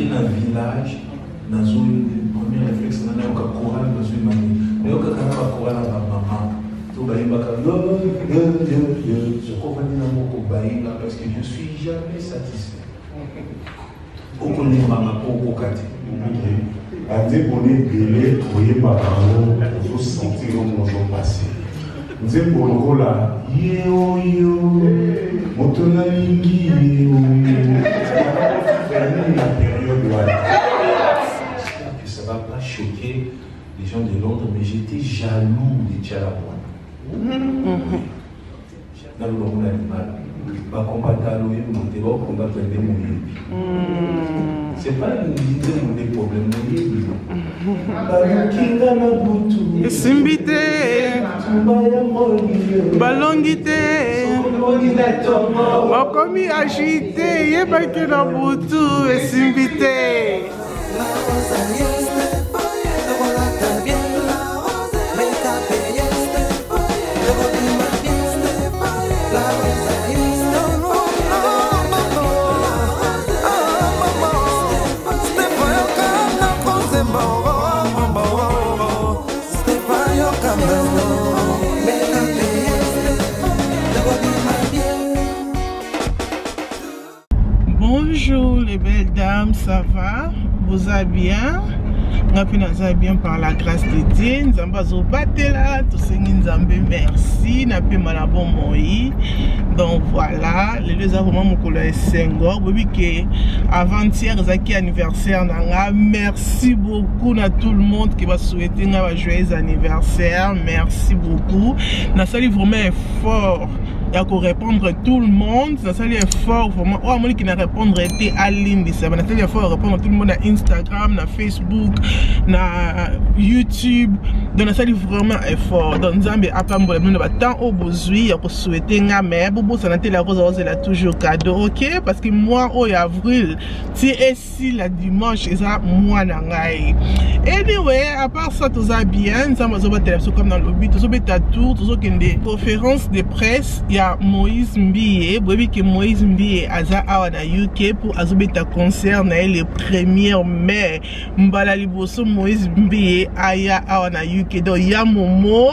dans le village, dans le premier réflexe, on a un choral dans une manière. Mais on a un choral à ma maman. Je comprends parce que je ne suis jamais satisfait. Au connaît maman pour Kati. À déponer délai, trouver par an, vous sentir comment vous passez. Nous sommes pour le rôle là. Yo yo, Motona Lingi, yo yo. La période ça ne va pas choquer les gens de Londres, mais j'étais jaloux des Tchalabois. Dans le monde animal, pas combattre à l'OIM, monter au combat pour aider mon yébi. C'est pas des problèmes, mon yébi. Simbite, balongite, okomi agité, yebake na butu, simbite. Bonjour les belles dames, ça va? Vous allez bien? Nous allons bien par la grâce de Dieu. Nous allons battre là, tout ce qui nous a merci. Nous avons bon. Donc voilà, les deux avant mon collègue Senghor. Avant-hier, c'est anniversaire. Merci beaucoup à tout le monde qui va souhaiter un joyeux anniversaire. Merci beaucoup. Nous allons vraiment fort. Il y a qu'à répondre à tout le monde. Ça c'est effort vraiment. Oh, moi qui n'a répondre était à l'Inde. Ça va effort répondre à tout le monde à Instagram, à Facebook, à YouTube. Donc ça c'est vraiment effort. Donc Zambie a pas de temps au besoin. Il y a pour souhaiter un mais bobo ça n'a la rose elle a toujours cadeau. OK parce que moi au avril si et si la dimanche c'est ça moi nangai. Anyway, à part ça tout ça bien. Ça m'a comme dans le lobby, tout ça bêta tour, tout ça qui des conférences de presse. Moïse Mbiye, que Moïse Mbiye aza awa na UK pour azobeta concert na le 1er mai. Mbala liboso Moïse Mbiye aya awa na UK. Donc ya momo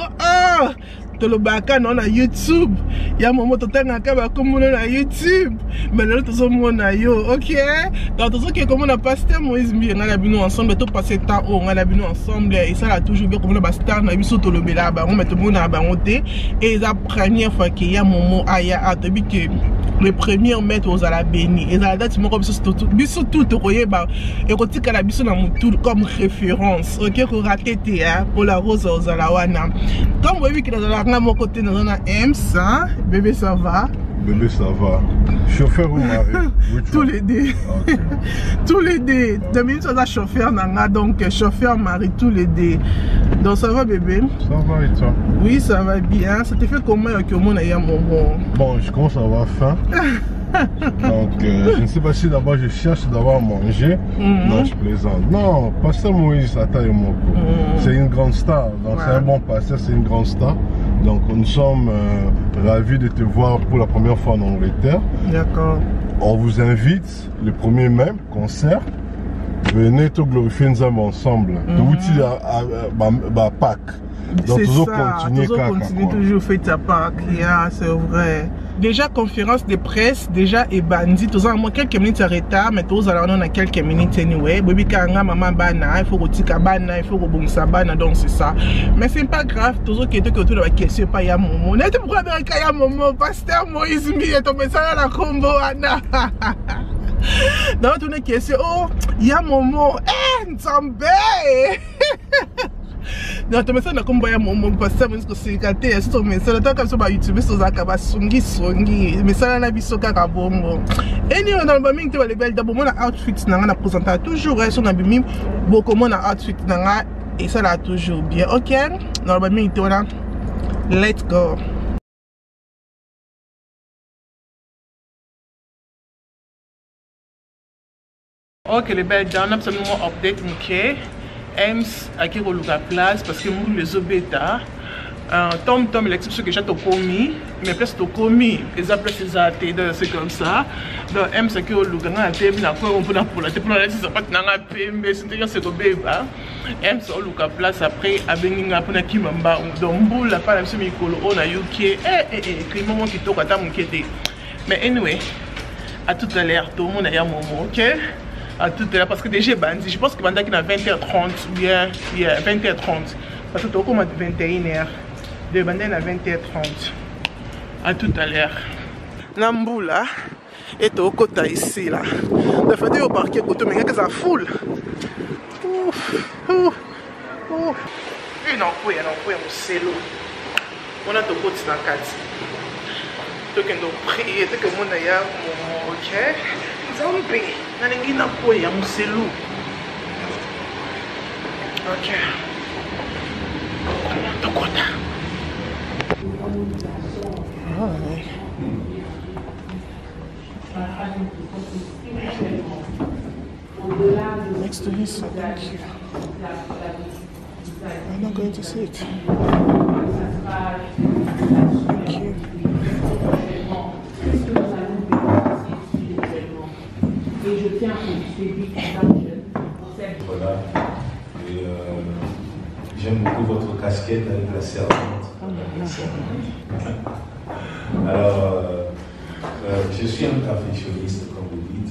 tolobaka na YouTube. Ya momo totanga kaba komono na YouTube. Mais là tout mona yo, OK? Donc tout ça qui comme on a pasteur Moïse Mbiye ngala bino ensemble tout passer temps on ngala bino ensemble et ça a toujours bien comme on a star na biso tolobela ba on met tout monde ba monter et la première fois qu'il y a momo aya a depuis que le 1er mai aux à la béni et la date mo comme biso tout koyeba et kotika la biso na mutu comme référence. OK ko raté pour la rose aux à la wana. Comme vous voyez que dans la mon côté dans un M1 bébé ça va. Bébé ça va. Chauffeur ou mari? Tous les deux. Okay. Tous les deux. De même ça chauffeur nanga donc chauffeur mari tous les deux. Donc ça va bébé? Ça va et toi? Oui ça va bien. Ça te fait comment que mon aya mon bon je commence à avoir faim. Donc je ne sais pas si d'abord je cherche d'avoir mangé. Non je plaisante. Non, pasteur Moïse Ataye Moko. C'est une grande star. Donc c'est un bon pasteur, c'est une grande star. Donc nous sommes ravis de te voir pour la première fois en Angleterre. D'accord. On vous invite le 1er mai, concert. Venez tout glorifier nous ensemble. Tout à Pâques. Donc toujours continuer toujours faire ta Pâques. C'est vrai. Déjà conférence de presse, déjà et bandit, tous en moins quelques minutes en retard, mais tous alors on a quelques minutes anyway. Baby kanga maman bana, il faut que bana, il faut que bonsa bana, donc c'est ça. Mais c'est pas grave, toujours qui est autour de la question pas ya momo. N'était pourquoi avec ya momo, pasteur Moïse Mbiye tombé ça la combo ana. Dans toute question, oh ya momo, Nzambe. Non, tu me sens comme un moment parce que c'est gâté. C'est ton message. Tant que sur YouTube, c'est ça qui va songi. Mais ça, la vie, c'est ça bongo. Et nous, dans le baming, tu vas les belles d'abord, mon outfit, n'a pas présenté toujours. Son abîme, beaucoup mon outfit, n'a et ça là toujours bien. OK? Dans le baming, tu vois, let's go. OK, les belles dames, absolument update, OK? Ems à qui la place parce que nous les obéta Tom Tom, il explique que j'ai commis, mais plus de commis, les appels c'est athées, c'est comme ça. Donc, M c'est que le gars a été bien on peut pour la technologie, c'est pas n'a pas mais c'est que bébé. M c'est le place après à Beninga pour qui m'amba. Donc, boule la pas sur micro, on a UK, climat qui toque à ta monquette. Mais anyway, à tout à l'heure, tout le monde a un moment, ok? À tout à l'heure, parce que déjà bandit, je pense que bandit qui a 20h30 ou bien 20h30, parce que tu as comme 21h. De bandit à 20h30. À tout à l'heure. Namboula est au côté ici là. Le fait au parquet côté mais que ça foule. Et non quoi mon celo. On a tout côté dans quartier. Donc on prier que mon aya mon OK. Zambi. Na ningi na quoi ya mon celo. OK. Comment to côté? Next to his, thank you. I'm not going to see it. Thank you. Voilà. Et j'aime beaucoup votre casquette avec la servante. Alors, je suis un perfectionniste, comme vous dites.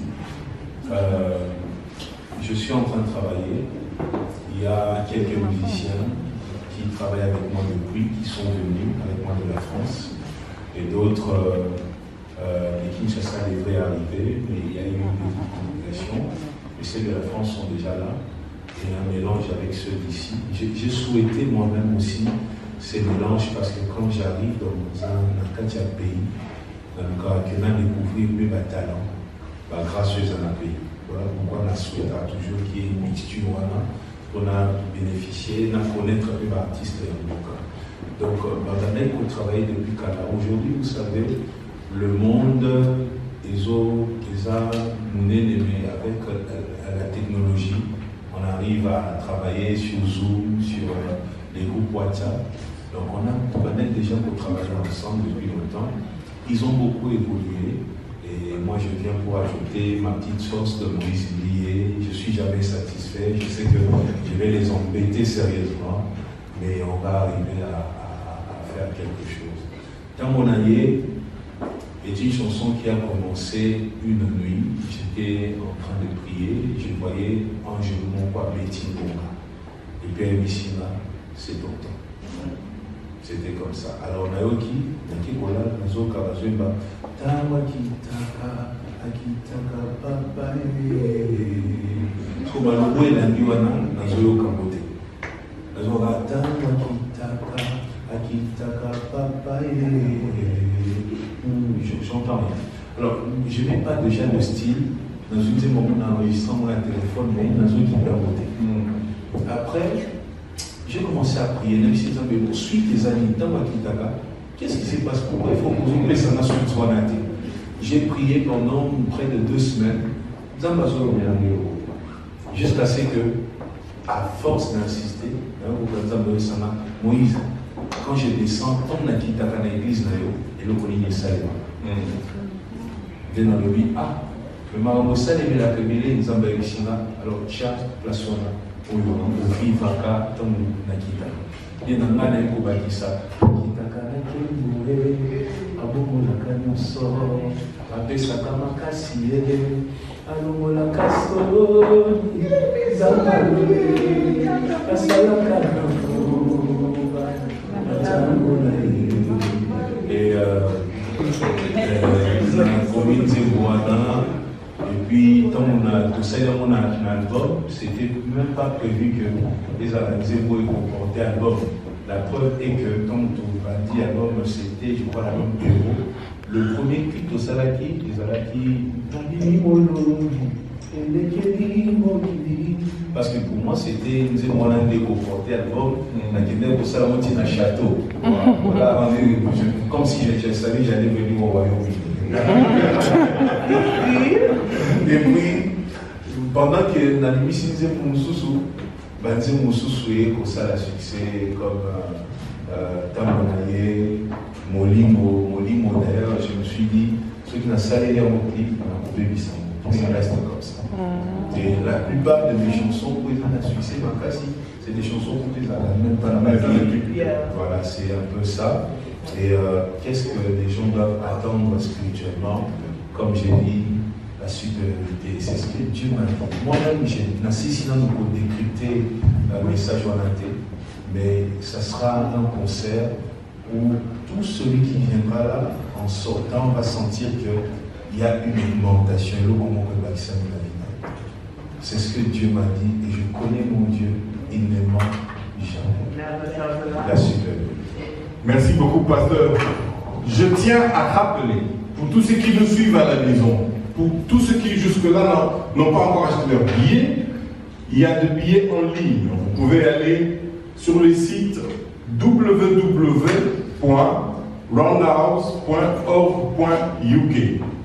Je suis en train de travailler. Il y a quelques musiciens qui travaillent avec moi depuis, qui sont venus avec moi de la France. Et d'autres, les Kinshasa devraient arriver, mais il y a eu une petite communication. Et ceux de la France sont déjà là. Et un mélange avec ceux d'ici. J'ai souhaité moi-même aussi ces mélanges parce que quand j'arrive dans un pays, on a découvrir mes talents grâce à un pays. Voilà pourquoi on a souhaité toujours qu'il y ait une mixture pour bénéficier, d'en connaître un peu l'artiste. Donc, on travaille depuis Canada. Aujourd'hui, vous savez, le monde les a menés avec la technologie. On arrive à travailler sur Zoom, sur les groupes WhatsApp. Donc on a déjà pour travailler ensemble depuis longtemps. Ils ont beaucoup évolué. Et moi je viens pour ajouter ma petite sauce de Moïse Lié. Je ne suis jamais satisfait. Je sais que je vais les embêter sérieusement. Mais on va arriver à faire quelque chose. Dans mon année, est une chanson qui a commencé une nuit. J'étais en train de prier, je voyais un genou mon quoi Betty Bonga. Et puis Missina, c'est tonton. C'était comme ça. Alors Naoki, Nakikola, Nazo Karazumba, Tawaki Taka, Akitaka Papa. Comme à l'eau et la nuana, Nazo Kamote. Nazo Tawaki Taka, Akitaka Papa. J'entends rien. Alors, je n'ai pas déjà de style. Dans une moment d'enregistrement, mon téléphone, mais dans une qui peut. Après, j'ai commencé à prier. Suite des années, qu'est-ce qui se passe? Pourquoi il faut que vous ça j'ai prié pendant près de 2 semaines. Jusqu'à ce que, à force d'insister, Moïse, quand je descends, on a quitté l'église, et le collier Salema. Dans le but, le Maramosal et la Kébélé, nous avons alors, chat, plaçona, au Vivaka, Tom Nakita. Et dans la Naïko Bakisa, Kitaka Nakemoué, Abomo Lakanyon sort, Abesaka Makasi, Alomo Lakasto, Zamalé, Kasalaka, et puis, quand on a tout ça dans mon album, c'était même pas prévu que les analysés vont comporter album. La preuve est que quand on dit album, c'était, je crois, l'album Héros. Le premier clip de Salaki, parce que pour moi, c'était nous avons un comporter album, on a pour ça un château. Voilà, comme si je savais j'allais venir au Royaume-Uni. Et puis, pendant que dans l'émission, nous avons Moussousou, comme ça, la succès, comme Tamonaye, Molimo, d'ailleurs, je me suis dit, ceux qui n'ont salé mon clip, on a coupé 800 mots. Il reste comme ça. Et la plupart de mes chansons, pour les gens succès, c'est des chansons pour les gens, même pas la même vie. Voilà, c'est un peu ça. Et qu'est-ce que les gens doivent attendre spirituellement? Comme j'ai dit, la suite de l'unité, c'est ce que Dieu m'a dit. Moi-même, j'ai assisté pour décrypter un message en inté, mais ça sera un concert où tout celui qui viendra là, en sortant, va sentir qu'il y a une augmentation. C'est ce que Dieu m'a dit, et je connais mon Dieu, il ne ment jamais. La suite. Merci beaucoup, pasteur. Je tiens à rappeler, pour tous ceux qui nous suivent à la maison, pour tous ceux qui jusque-là n'ont pas encore acheté leur billet, il y a des billets en ligne. Vous pouvez aller sur le site www.roundhouse.org.uk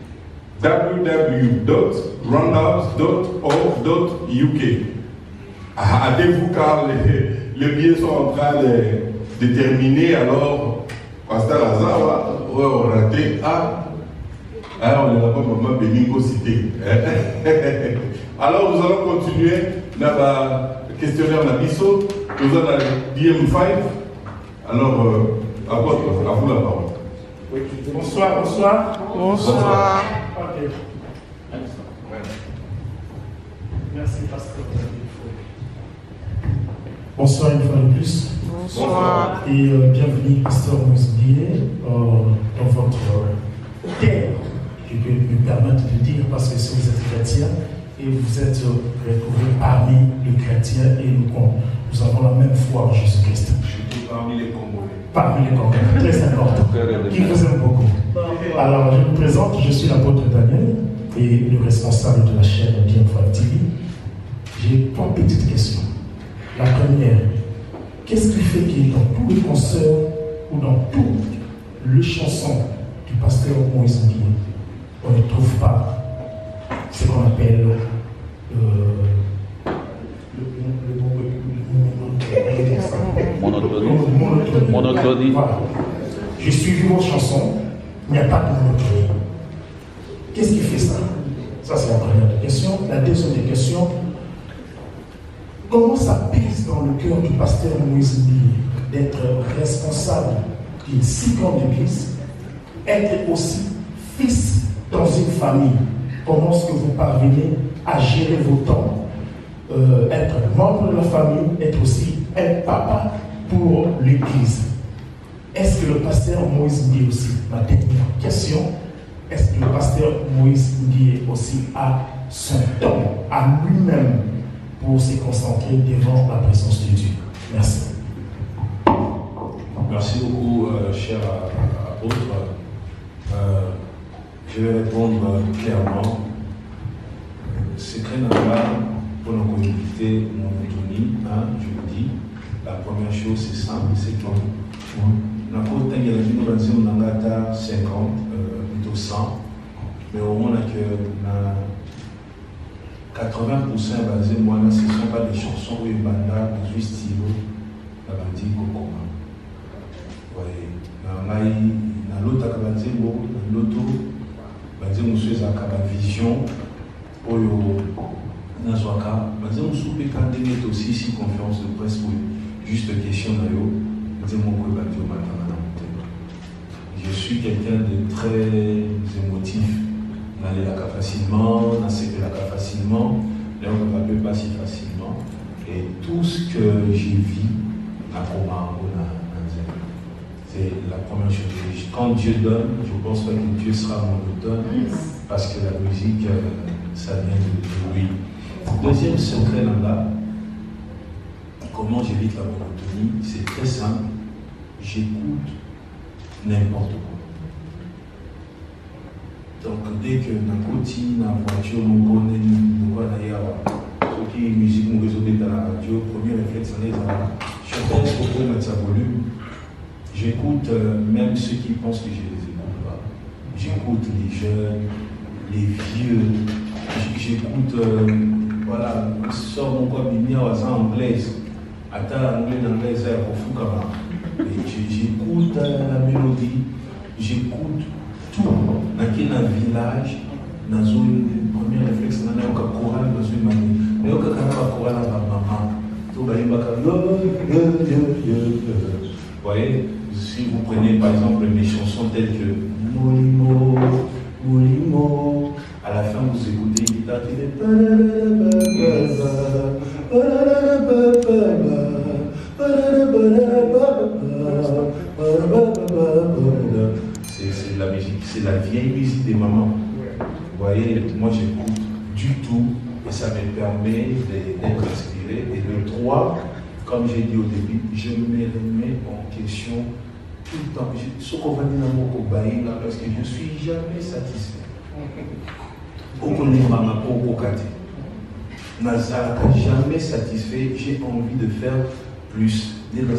www.roundhouse.org.uk. Hâtez-vous car les billets sont en train de terminer, alors Pasteur Lazare va rater. On n'est pas maman Béningo cité. Alors nous allons continuer dans le questionnaire Nabiso. Nous avons DM5. Alors, à vous la parole. Oui. Bonsoir. Bonsoir. Ok. Merci, pasteur. Bonsoir une fois de plus. Bonsoir. Et bienvenue, pasteur Moïse-Billet, dans votre terre. Je peux me permettre de dire, parce que si vous êtes chrétien, et vous êtes recouvré parmi les chrétiens et nous avons la même foi en Jésus-Christ. Je suis parmi les Congolais. Parmi les Congolais, très important. Qui vous aime beaucoup. Alors, je me présente, je suis l'apôtre Daniel et le responsable de la chaîne DM5 TV. J'ai 3 petites questions. La première, qu'est-ce qui fait que dans tous les concerts ou dans toutes les chansons du pasteur Moïse Billet, on ne trouve pas ce qu'on appelle monotonie. Voilà. J'ai suivi vos chansons, il n'y a pas de monotonie. Qu'est-ce qui fait ça? Ça, c'est la première question. La deuxième question, comment ça pèse dans le cœur du pasteur Moïse Billet d'être responsable d'une si grande église, être aussi fils dans une famille? Comment est-ce que vous parvenez à gérer vos temps, être membre de la famille, être aussi un papa pour l'église? Est-ce que le pasteur Moïse Billet aussi, ma dernière question, est-ce que le pasteur Moïse Billet aussi a son temps à lui-même pour se concentrer devant la présence de Dieu? Merci. Merci beaucoup, cher apôtre. Je vais répondre clairement. Secret n'a pas pour nos communautés monotonie. Je vous dis, la première chose, c'est simple, c'est que la côte il y a une organisation on a 50, plutôt 100, mais au moins que 80% basé, moi, ce ne sont pas des chansons où il y a des stylos, la bandit Kokoma. Dans l'autre, dans l'auto, nous sommes à vision, dans nous sommes aussi si conférence de presse pour juste question je suis quelqu'un de très émotif. N'allez la facilement, n'acceptez la facilement, là on ne va pas si facilement. Et tout ce que j'ai vu, c'est la première chose. Quand Dieu donne, je ne pense pas que Dieu sera monotone, parce que la musique, ça vient de lui. Deuxième secret là, comment j'évite la monotonie? C'est très simple. J'écoute n'importe quoi. Donc dès que dans la voiture, on connaît qui musique, on réseau dans la radio, premier réflexe, on est dans la chanteur, il faut mettre sa volume. J'écoute même ceux qui pensent que je les écoute pas. J'écoute les jeunes, les vieux. J'écoute, voilà, sort mon quoi, bien en anglaise. Attends, l'anglais, c'est au fou comme J'écoute la mélodie, j'écoute tout. Dans un village, dans un premier réflexe, dans un choral, dans une mamie. Mais au choral, dans ma maman. Tout le vous voyez, si vous prenez par exemple mes chansons telles que Molimo, Molimo, à la fin vous écoutez une guitare qui fait c'est la musique, c'est la vieille musique des mamans. Vous voyez, moi j'écoute du tout et ça me permet d'être inspiré. Et le 3, comme j'ai dit au début, je me remets en question tout le temps. Parce que je ne suis jamais satisfait. Jamais satisfait, j'ai envie de faire plus.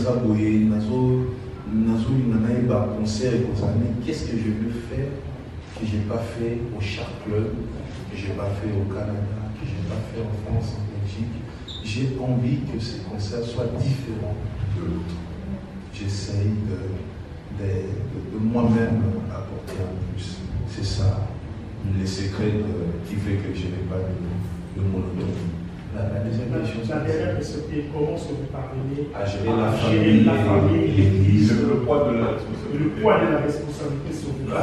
Qu'est-ce que je veux faire que je n'ai pas fait au Shark Club, que je n'ai pas fait au Canada, que je n'ai pas fait en France, en Belgique. J'ai envie que ces concerts soient différents de l'autre. J'essaye de moi-même apporter un plus. C'est ça, les secrets qui fait que je n'ai pas de monotonie. La deuxième question, c'est comment est-ce que vous parvenez à gérer la famille et l'église. Le poids de la responsabilité. Le poids de la responsabilité sur vous.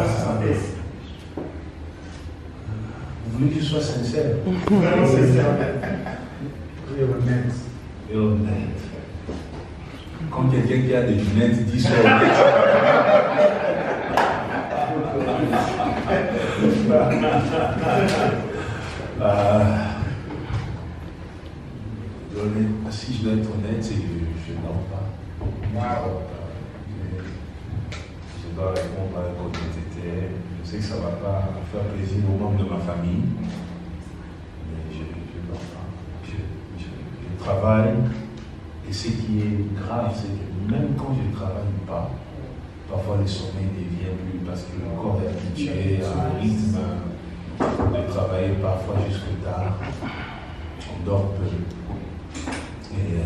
Vous voulez que je sois sincère? Vraiment sincère. Et honnête. Quand quelqu'un qui a des lunettes dit ça si je dois être honnête, c'est que je ne dors pas. Je dois répondre avec honnêteté. Je sais que ça ne va pas faire plaisir aux membres de ma famille, mais je ne dors pas. Je travaille, et ce qui est grave, c'est que même quand je ne travaille pas, parfois le sommeil ne vient plus parce que le corps est habitué à un rythme de travailler parfois jusque tard. On dort peu. Et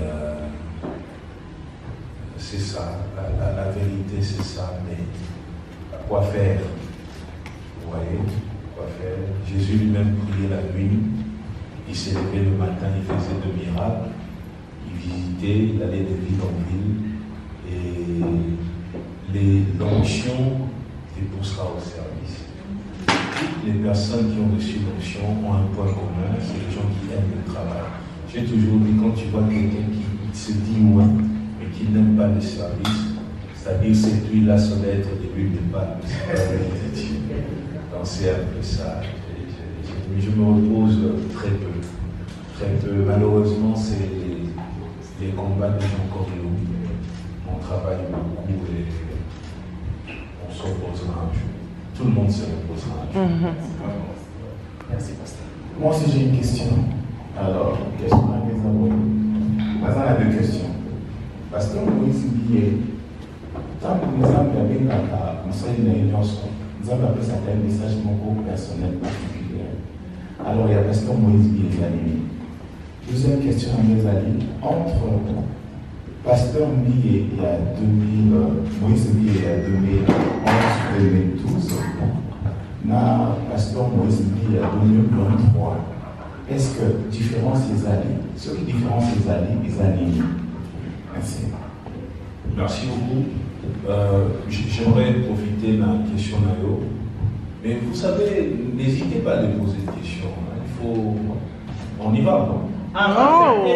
c'est ça, la vérité c'est ça, mais quoi faire? Vous voyez, quoi faire? Jésus lui-même priait la nuit, il s'est levé le matin, il faisait de miracles, il visitait, il allait de ville en ville, et l'onction les poussera au service. Toutes les personnes qui ont reçu l'onction ont un point commun, c'est les gens qui aiment le travail. J'ai toujours dit, quand tu vois quelqu'un qui se dit ouais, mais qui n'aime pas le service, c'est-à-dire cette huile-là, ça doit être de l'huile de palme, c'est pas l'huile. Donc c'est un peu ça. Je me repose très peu. Très peu. Malheureusement, c'est les combats de Jean Corleone. On travaille beaucoup et on se reposera un jour. Tout le monde se reposera un jour. Merci, pasteur. Moi aussi, j'ai une question. Alors, question à mes abonnés. Maintenant, il y a deux questions. Pasteur Moïse Billet, tant que nous avons bien la conseil de l'Union, nous avons appelé ça un message mon personnel particulier. Alors, il y a Pasteur Moïse Billet animé. Deuxième question à mes amis. Entre Pasteur Billet il y a Moïse Billet il y a 2011-2012, Pasteur Moïse Billet il y a 2023. Est-ce que différence les alliés? Ce qui différencie les alliés, les animés. Merci. Merci beaucoup. J'aimerais profiter de la question Nayo. Mais vous savez, n'hésitez pas à poser des questions. Il faut. On y va. Ah non!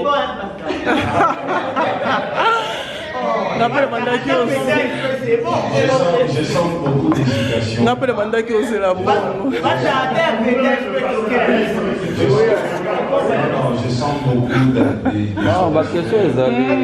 Je sens beaucoup d'hésitation. On a pas demandé qui osait la boue. Non, je sens beaucoup d'hésitation. Non, ma question est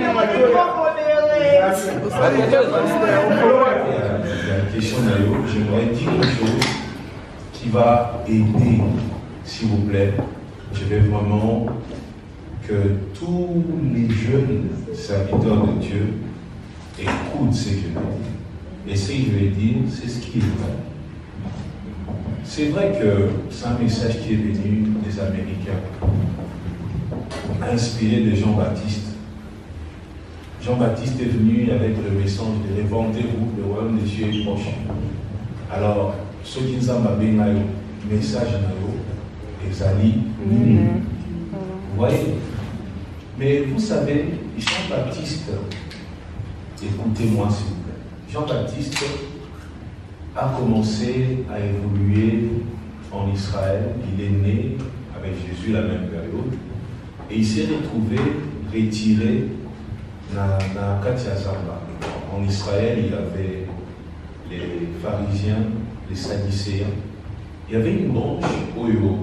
La question Nayo, j'aimerais dire une chose qui va aider, s'il vous plaît. Je vais vraiment que tous les jeunes serviteurs de Dieu écoutent ce que je vais dire. Et ce que je vais dire, c'est ce qui est vrai. C'est vrai que c'est un message qui est venu des Américains, inspiré de Jean-Baptiste. Jean-Baptiste est venu avec le message de réventez-vous, le royaume des cieux est proche. Alors, ceux qui nous ont babé le message, Exali, vous voyez? Mais vous savez, Jean-Baptiste, écoutez-moi s'il vous plaît, Jean-Baptiste a commencé à évoluer en Israël. Il est né avec Jésus la même période et il s'est retrouvé retiré dans Katia Zamba. En Israël, il y avait les pharisiens, les sadducéens. Il y avait une branche Oyo,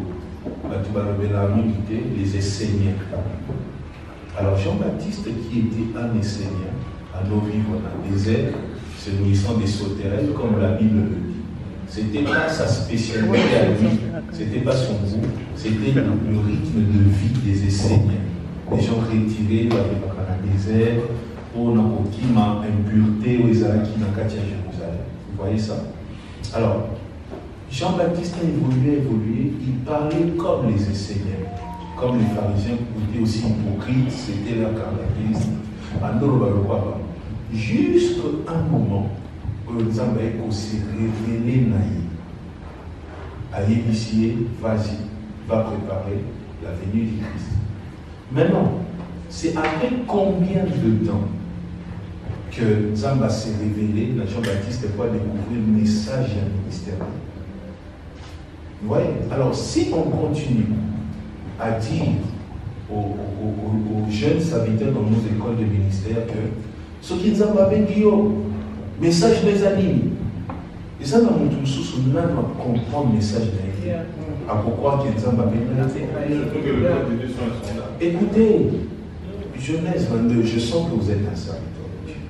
les Esséniens. Alors Jean-Baptiste, qui était un Essénien, à nos vivre dans le désert, se nourrissant des sauterelles, comme la Bible le dit. C'était pas sa spécialité à lui, c'était pas son goût, c'était le rythme de vie des Esséniens. Les gens retirés dans le désert pour n'importe impureté ou Ezalaki dans Jérusalem. Vous voyez ça? Alors, Jean-Baptiste a évolué, il parlait comme les Esséniens, comme les pharisiens qui étaient aussi hypocrites, c'était leur caractéristique. Juste un moment où nous avons s'est révélé naïf. Aïe, vas-y, va préparer la venue du Christ. Maintenant, c'est après combien de temps que Zamba s'est révélé, Jean-Baptiste pour découvrir le message du ministère? Vous voyez? Alors, si on continue à dire aux jeunes serviteurs dans nos écoles de ministère que ce qui nous a dit, message des amis, et ça, dans notre sous, on a comprendre le message des amis. À pourquoi qu'ils ont écoutez, Genèse 22, je sens que vous êtes un serviteur de Dieu.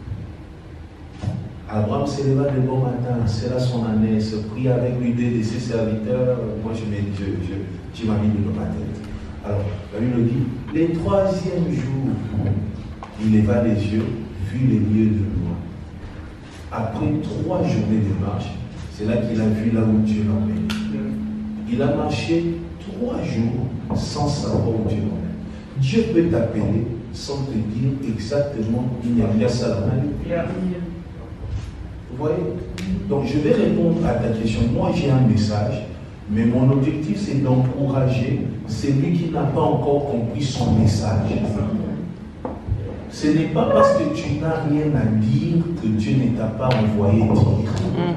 Abraham s'éleva le bon matin, c'est là son année, se prie avec l'idée de ses serviteurs. Moi, j'ai ma Bible dans ma tête. Alors, la Bible dit, les troisième jour, il leva les yeux, vit les lieux de loin. Après 3 journées de marche, c'est là qu'il a vu là où Dieu l'emmène. Il a marché 3 jours sans savoir où Dieu l'emmène. Dieu peut t'appeler sans te dire exactement il y a bien ça là. Vous voyez? Donc je vais répondre à ta question. Moi j'ai un message, mais mon objectif c'est d'encourager celui qui n'a pas encore compris son message. Ce n'est pas parce que tu n'as rien à dire que Dieu ne t'a pas envoyé dire.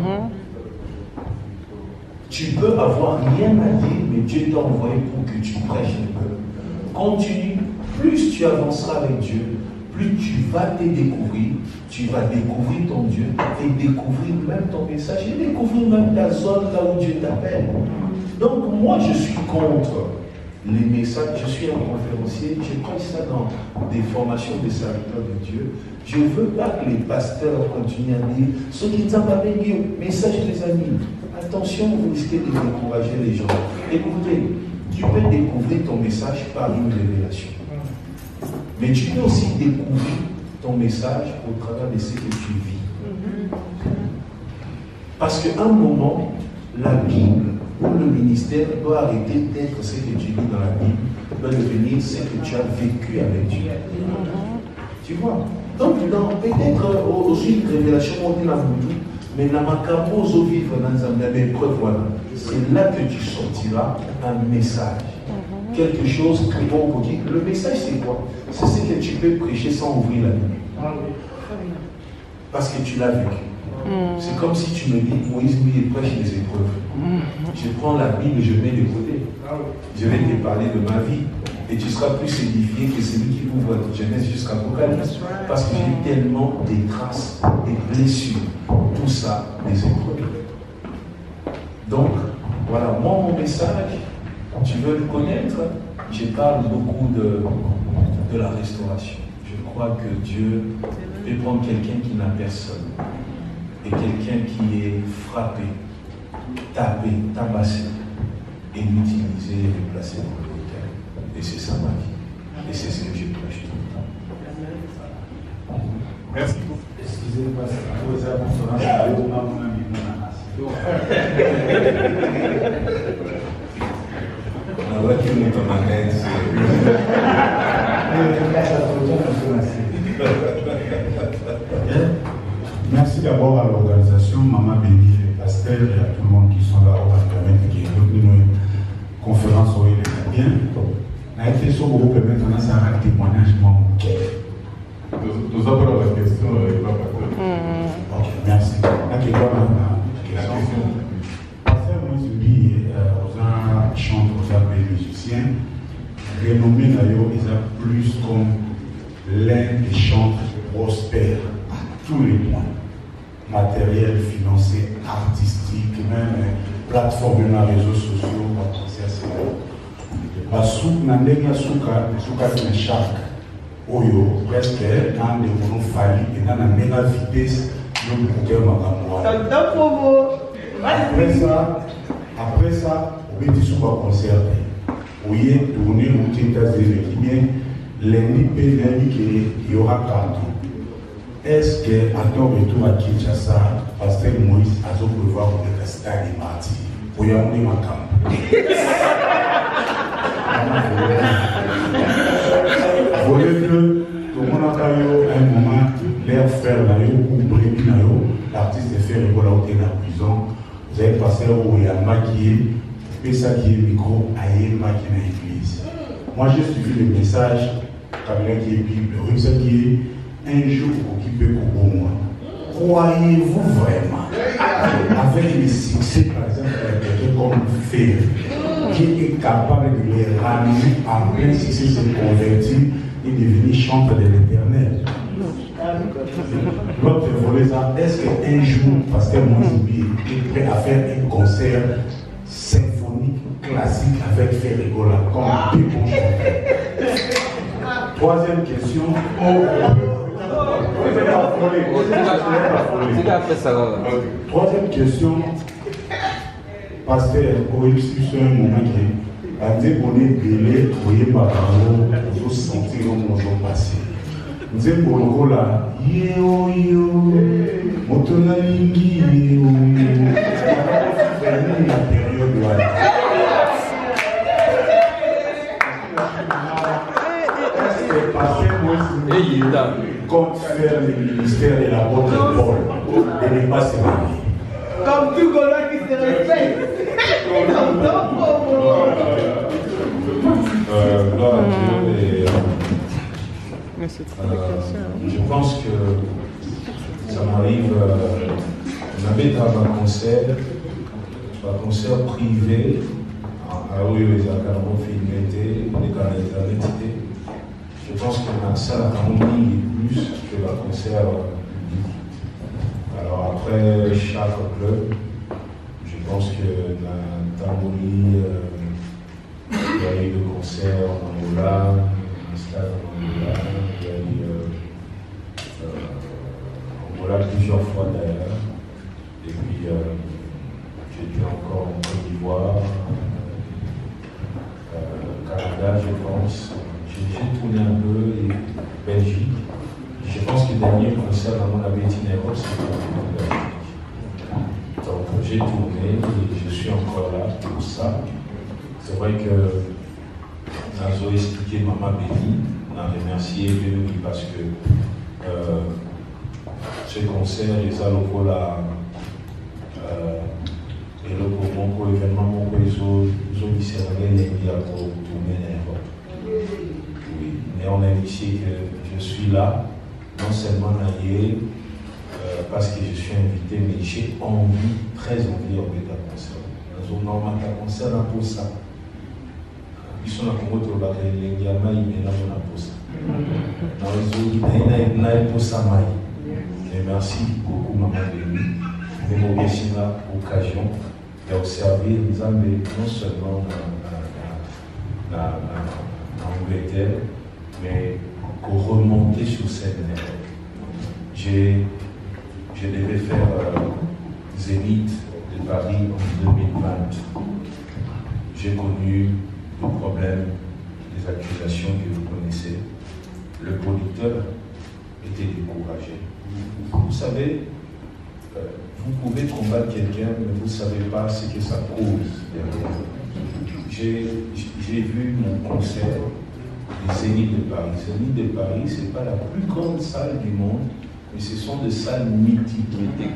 Tu peux avoir rien à dire, mais Dieu t'a envoyé pour que tu prêches le peuple. Continue, plus tu avanceras avec Dieu, plus tu vas te découvrir, tu vas découvrir ton Dieu et découvrir même ton message et découvrir même ta zone là où Dieu t'appelle. Donc moi je suis contre les messages, je suis un conférencier, je prends ça dans des formations des serviteurs de Dieu. Je ne veux pas que les pasteurs continuent à dire ce qui t'a pas dit, message des amis. Attention, vous risquez de décourager les gens. Écoutez, tu peux découvrir ton message par une révélation. Mais tu peux aussi découvrir ton message au travers de ce que tu vis. Parce qu'à un moment, la Bible ou le ministère doit arrêter d'être ce que tu lis dans la Bible, doit devenir ce que tu as vécu avec Dieu. Tu vois? Donc, peut-être aussi une révélation, on dit la Bible, mais dans ma capose au vivre dans un épreuve, voilà. C'est là que tu sortiras un message. Quelque chose que bon pour dire. Le message, c'est quoi? C'est ce que tu peux prêcher sans ouvrir la Bible. Parce que tu l'as vécu. C'est comme si tu me dis, Moïse, lui, il prêche les épreuves. Je prends la Bible et je mets de côté. Je vais te parler de ma vie. Et tu seras plus édifié que celui qui ouvre Genèse jusqu'à Apocalypse. Parce que j'ai tellement des traces, des blessures. Tout ça, des épreuves. Donc, voilà, moi, mon message, tu veux le connaître, je parle beaucoup de la restauration. Je crois que Dieu peut prendre quelqu'un qui n'a personne. Et quelqu'un qui est frappé, tapé, tabassé, et l'utiliser et le placer dans le hôtel. Et c'est ça ma vie. Et c'est ce que je prêche tout le temps. Merci. Excusez-moi, c'est un peu La voiture n'est pas ma tête. salutations, Maman Béni, les pasteurs et à tout le monde qui sont là au Parlement, qui est venu une conférence où il est bien. On a été sur le groupe maintenant, ça a un témoignage, moi, mon cœur. Nous avons la question, Ok, merci. La question. Pasteur Moïse Lee, aux chanteur, aux musiciens, renommé d'ailleurs, ils ont plus comme l'un des chantres prospères à tous les points. Matériel, financier, artistique, même plateforme dans les réseaux sociaux, Oyo, presque, dans des monos fallis et dans la méga vitesse, nous pouvons après ça, on va dire sur un concert. Oui, tourner aux États-Unis, lundi, il y aura 40 ans. Est-ce qu'à ton retour à Kinshasa, Pasteur Moïse a dû prévoir pour le stade des martyrs pour y amener ma camp? Vous voulez que tout le monde a eu un moment, leur frère, l'artiste est fait rigoler dans la prison. Vous avez passé où il y a maquillé, et ça qui est micro, à y maquiller dans l'église. Moi j'ai suivi le message, Kabila qui est Bible, ça qui est un jour occupé pour moi. Croyez-vous vraiment, avec les succès par exemple, quelqu'un comme Fer, qui est capable de les ramener en plein succès, se convertir et devenir chanteur de l'Éternel? L'autre volet, est-ce qu'un jour, Pasteur Moïse est prêt à faire un concert symphonique classique avec Ferrigola comme des bons chanteurs? Troisième question. Troisième question. Pasteur, au sur un moment qui a dit qu'on est belé, voyez par rapport aux sentir au moment passé. Nous sommes pour le rôle là, yo yo, Motona Lingi, yo yo, la période là. Est-ce que Pasteur Moïse compte faire le ministère de l'apôtre Paul et ne pas se marier? Comme tout Gaulois qui se respecte. Gloire à Dieu et je pense que ça m'arrive. On avait dans un concert privé à où les académies filmés, les canaux. Je pense que ça a mis plus que le concert public. Alors après chaque club, je pense que dans Tamboni, il y a eu le concert en Angola, un stade en Angola, il y a eu Angola plusieurs fois d'ailleurs. Et puis j'ai été encore en Côte d'Ivoire, Canada, je pense. J'ai tourné un peu, et Belgique. Je pense que le dernier concert dans mon itinéraire, c'était en Belgique. Donc j'ai tourné et je suis encore là pour ça. C'est vrai que nous avons expliqué Maman Béni, on a remercié Béni parce que ce concert, les alocos là, et le événement, ils ont discerné les médias pour tourner n'importe. Oui, mais on a initié que je suis là, non seulement naïe, parce que je suis invité, mais j'ai envie, très envie de ta concert. Nous avons un concert pour ça. Ils sont là pour les gamins, ils mélangent pour ça. Pour ça, mais merci beaucoup, Maman Béni, de m'obliger à l'occasion d'observer les amis, non seulement en Angleterre, mais pour remonter sur scène. Je devais faire Zénith de Paris en 2020. J'ai connu le problème des accusations que vous connaissez. Le producteur était découragé. Vous savez, vous pouvez combattre quelqu'un, mais vous ne savez pas ce que ça cause derrière. J'ai vu mon concert, les Zénith de Paris. Zénith de Paris, ce n'est pas la plus grande salle du monde, mais ce sont des salles mythiques.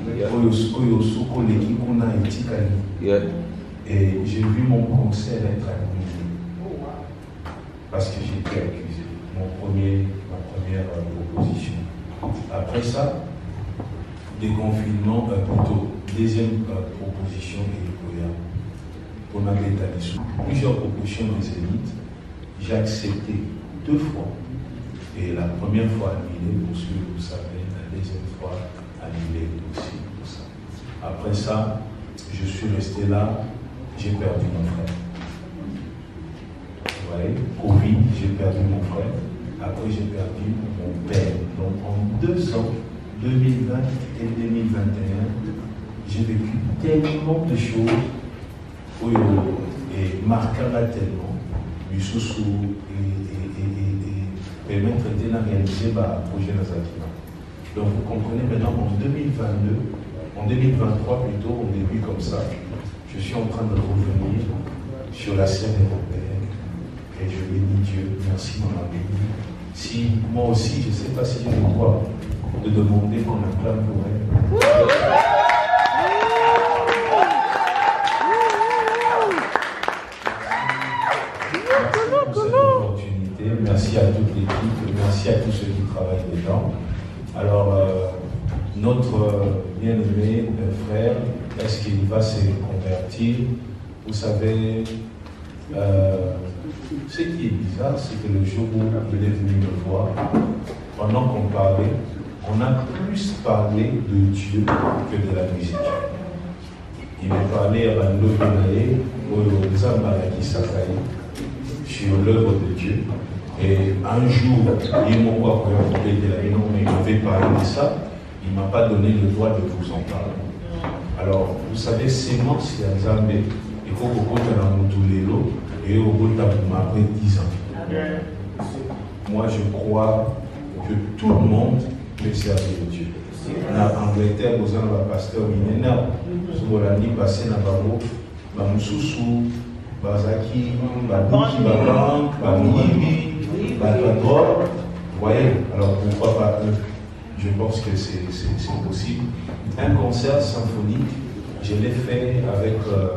Et j'ai vu mon concert être annulé parce que j'étais accusé. Ma première proposition. Après ça, déconfinement, plutôt deuxième proposition pour ma métallation. Plusieurs propositions des élites, j'ai accepté 2 fois. Et la première fois annulée, pour ceux que vous savez, la deuxième fois annulée aussi pour ça. Après ça, je suis resté là, j'ai perdu mon frère. Vous voyez, Covid, j'ai perdu mon frère. Après, j'ai perdu mon père. Donc, en 2 ans, 2020 et 2021, j'ai vécu tellement de choses et marquant tellement, et permettre de réaliser le projet Nazakima. Donc, vous comprenez maintenant, en 2022, en 2023 plutôt, au début comme ça, je suis en train de revenir sur la scène européenne et je bénis Dieu. Merci mon ami. Si moi aussi, je ne sais pas si j'ai le droit de demander qu'on acclame pour elle. Merci pour cette opportunité. Merci à toute l'équipe. Merci à tous ceux qui travaillent dedans. Alors, notre bien-aimé frère, est-ce qu'il va se convertir? Vous savez, ce qui est bizarre, c'est que le jour où il est venu me voir, pendant qu'on parlait, on a plus parlé de Dieu que de la musique. Il m'a parlé à Bandounaye, au Zambaraki Sakaï, sur l'œuvre de Dieu. Et un jour, il m'avait parlé de ça, il ne m'a pas donné le droit de vous en parler. Alors, vous savez, c'est moi, c'est un Zambé, il faut qu'on compte dans mon toulelo et au bout de après 10 ans. Moi, je crois que tout le monde peut servir Dieu. En Angleterre, vous avez un pasteur Minena, vous avez passé dans Babo, Bamoussou, Bazaki, Babouki, Babank, Bamibi, Babador. Vous voyez, alors pourquoi pas eux? Je pense que c'est possible. Un concert symphonique, je l'ai fait avec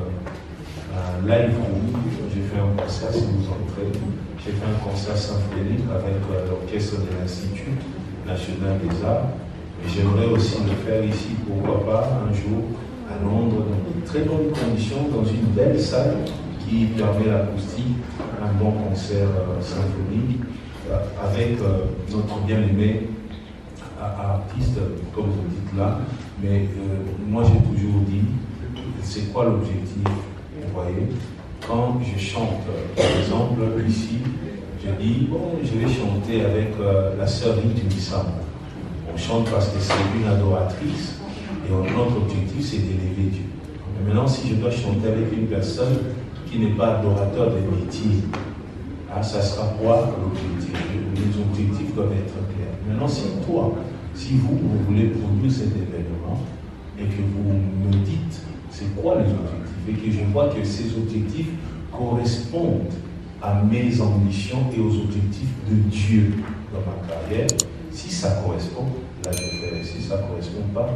un live room. J'ai fait un concert, si vous entrez. J'ai fait un concert symphonique avec l'orchestre de l'Institut national des arts. Et j'aimerais aussi le faire ici, pourquoi pas, un jour, à Londres, dans de très bonnes conditions, dans une belle salle qui permet l'acoustique, un bon concert symphonique, avec notre bien-aimé artiste, comme vous dites là, mais moi j'ai toujours dit, c'est quoi l'objectif? Vous voyez, quand je chante, par exemple, ici, je dis, bon, je vais chanter avec la sœur Rite Nissam. On chante parce que c'est une adoratrice, et notre objectif c'est d'élever Dieu. Mais maintenant, si je dois chanter avec une personne qui n'est pas adorateur des métiers, ça sera quoi l'objectif? Les objectifs doivent être clairs. Maintenant, si vous voulez produire cet événement et que vous me dites c'est quoi les objectifs et que je vois que ces objectifs correspondent à mes ambitions et aux objectifs de Dieu dans ma carrière, si ça correspond, là je ferai. Si ça ne correspond pas,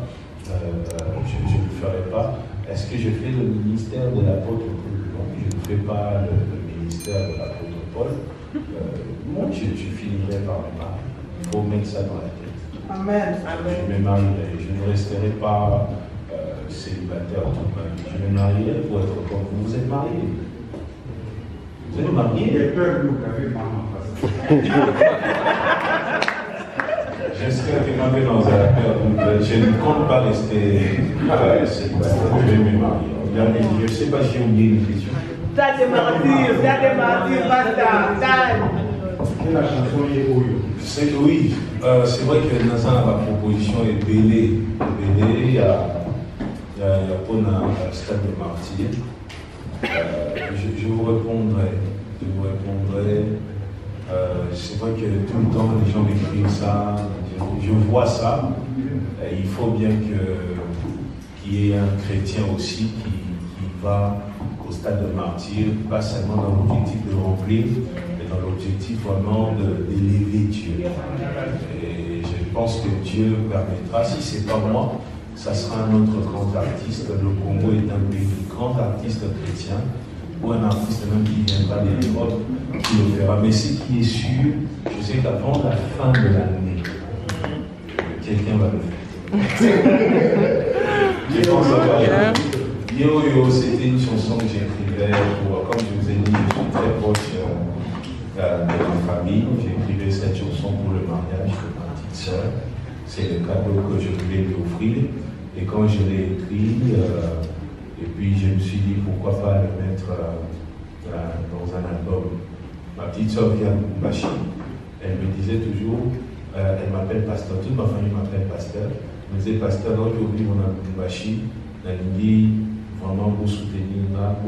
je ne le ferai pas. Est-ce que je fais le ministère de l'apôtre Paul? Non, je ne fais pas le ministère de l'apôtre Paul. Moi, je finirai par me marier. Il faut mettre ça dans la tête. Amen. Je me marierai. Je ne resterai pas célibataire toute ma vie. Je me marierai pour être comme vous. Vous êtes marié? Vous êtes marié? J'espère que ma vie dans un peur. Je ne compte pas rester célibataire. Je vais me marier. Je ne sais pas si j'ai oublié une question. Ça des martyrs, basta. Quelle la chanson est Oyo? Oui, c'est vrai que dans ma proposition est belée. Il y a pour un stade de martyr. Je vous répondrai. C'est vrai que tout le temps les gens m'écrivent ça. Je vois ça. Il faut bien qu'il y ait un chrétien aussi qui va au stade de martyr, pas seulement dans l'objectif de remplir dans l'objectif vraiment d'élever Dieu. Et je pense que Dieu permettra, si ce n'est pas moi, ça sera un autre grand artiste. Le Congo est un pays de grands artistes chrétiens, ou un artiste même qui viendra de l'Europe, qui le fera. Mais ce qui est sûr, je sais qu'avant la fin de l'année, quelqu'un va le faire. Je pense que Yo Yo, c'était une chanson que j'écrivais pour, comme je vous ai dit, je suis très proche de ma famille. J'écrivais cette chanson pour le mariage de ma petite soeur. C'est le cadeau que je voulais lui offrir. Et quand je l'ai écrit, et puis je me suis dit pourquoi pas le mettre dans un album. Ma petite soeur vient de Bachi. Elle me disait toujours, elle m'appelle pasteur, toute ma famille m'appelle pasteur. Elle me disait pasteur, aujourd'hui on a Bachi, elle me dit vraiment vous soutenir,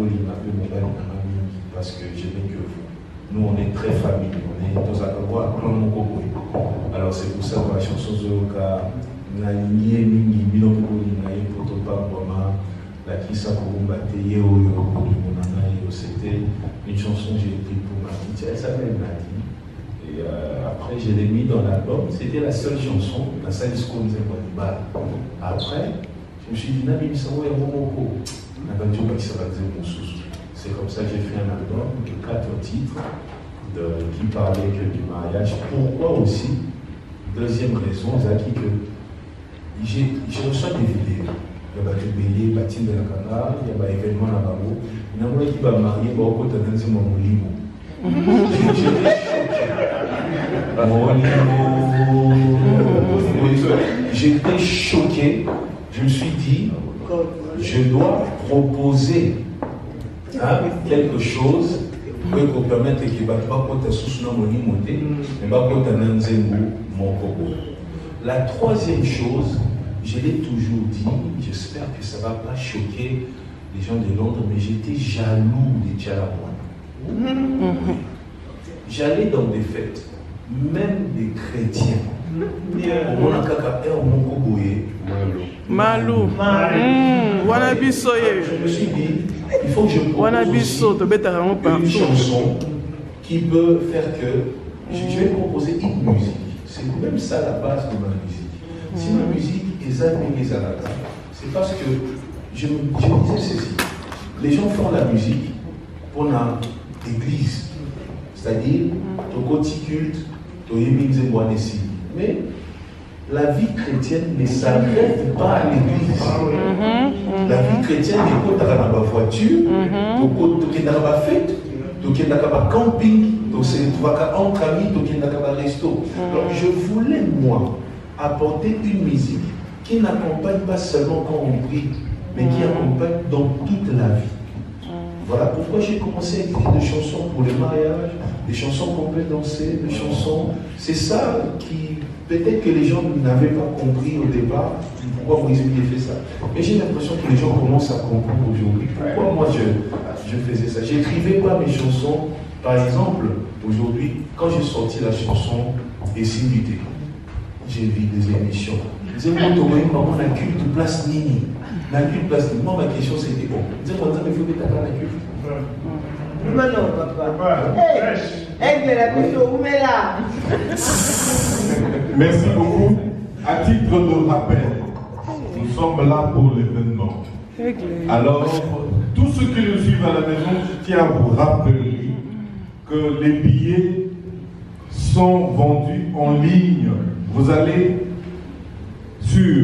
parce que je n'ai que vous. Nous on est très famille, on est dans un endroit à Mokoboy. Alors c'est pour ça que la chanson Zoka, la lignée Mingi, la Kisa Kurumbate, c'était une chanson que j'ai écrite pour ma petite, elle s'appelle Nadine. Et après, je l'ai mis dans l'album. C'était la seule chanson, la seule discours de Zembouaniba. Après, je me suis dit, Nabi Misawo et Romoko. C'est comme ça que j'ai fait un album de 4 titres qui parlaient que du mariage. Pourquoi aussi? Deuxième raison, Zaki, que je reçois des vidéos. Il y a des béliers, bâtis de la Canada, il y a des événements là-bas. Il y a des qui va marier, beaucoup de gens qui vont mourir. J'étais choqué. Je me suis dit, je dois proposer quelque chose pour permettre que la troisième chose, je l'ai toujours dit, j'espère que ça ne va pas choquer les gens de Londres, mais j'étais jaloux des Tchalamoines. J'allais dans des fêtes, même des chrétiens. Malou. Je me suis dit, il faut que je propose une chanson qui peut faire que je vais proposer une musique. C'est même ça la base de ma musique. Si ma musique est améliorée à la table, c'est parce que je disais ceci. Les gens font la musique pour l'église. C'est-à-dire, ton côté culte, ton yéminzé. Mais la vie chrétienne ne s'arrête pas à l'église. La vie chrétienne n'est pas dans la voiture, tu dans la fête, tu dans le camping, tu vas entre amis, tu dans le resto. Donc je voulais, moi, apporter une musique qui n'accompagne pas seulement quand on prie, mais qui accompagne dans toute la vie. Voilà pourquoi j'ai commencé à écrire des chansons pour les mariages, des chansons qu'on peut danser, des chansons. C'est ça qui, peut-être que les gens n'avaient pas compris au départ pourquoi Moïse fait ça. Mais j'ai l'impression que les gens commencent à comprendre aujourd'hui pourquoi moi je faisais ça. J'écrivais pas mes chansons. Par exemple, aujourd'hui, quand j'ai sorti la chanson Essimité, j'ai vu des émissions. Je disais, maman, la culte de place Nini. La culte place Nini. Moi, ma question c'était bon. Je disais, moi, il faut que tu aies la culte. Non, papa. Merci beaucoup. À titre de rappel, nous sommes là pour l'événement. Alors, tous ceux qui nous suivent à la maison, je tiens à vous rappeler que les billets sont vendus en ligne. Vous allez sur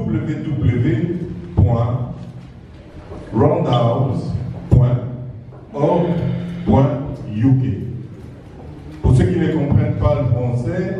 www.roundhouse.org.uk. Pour ceux qui ne comprennent pas le français,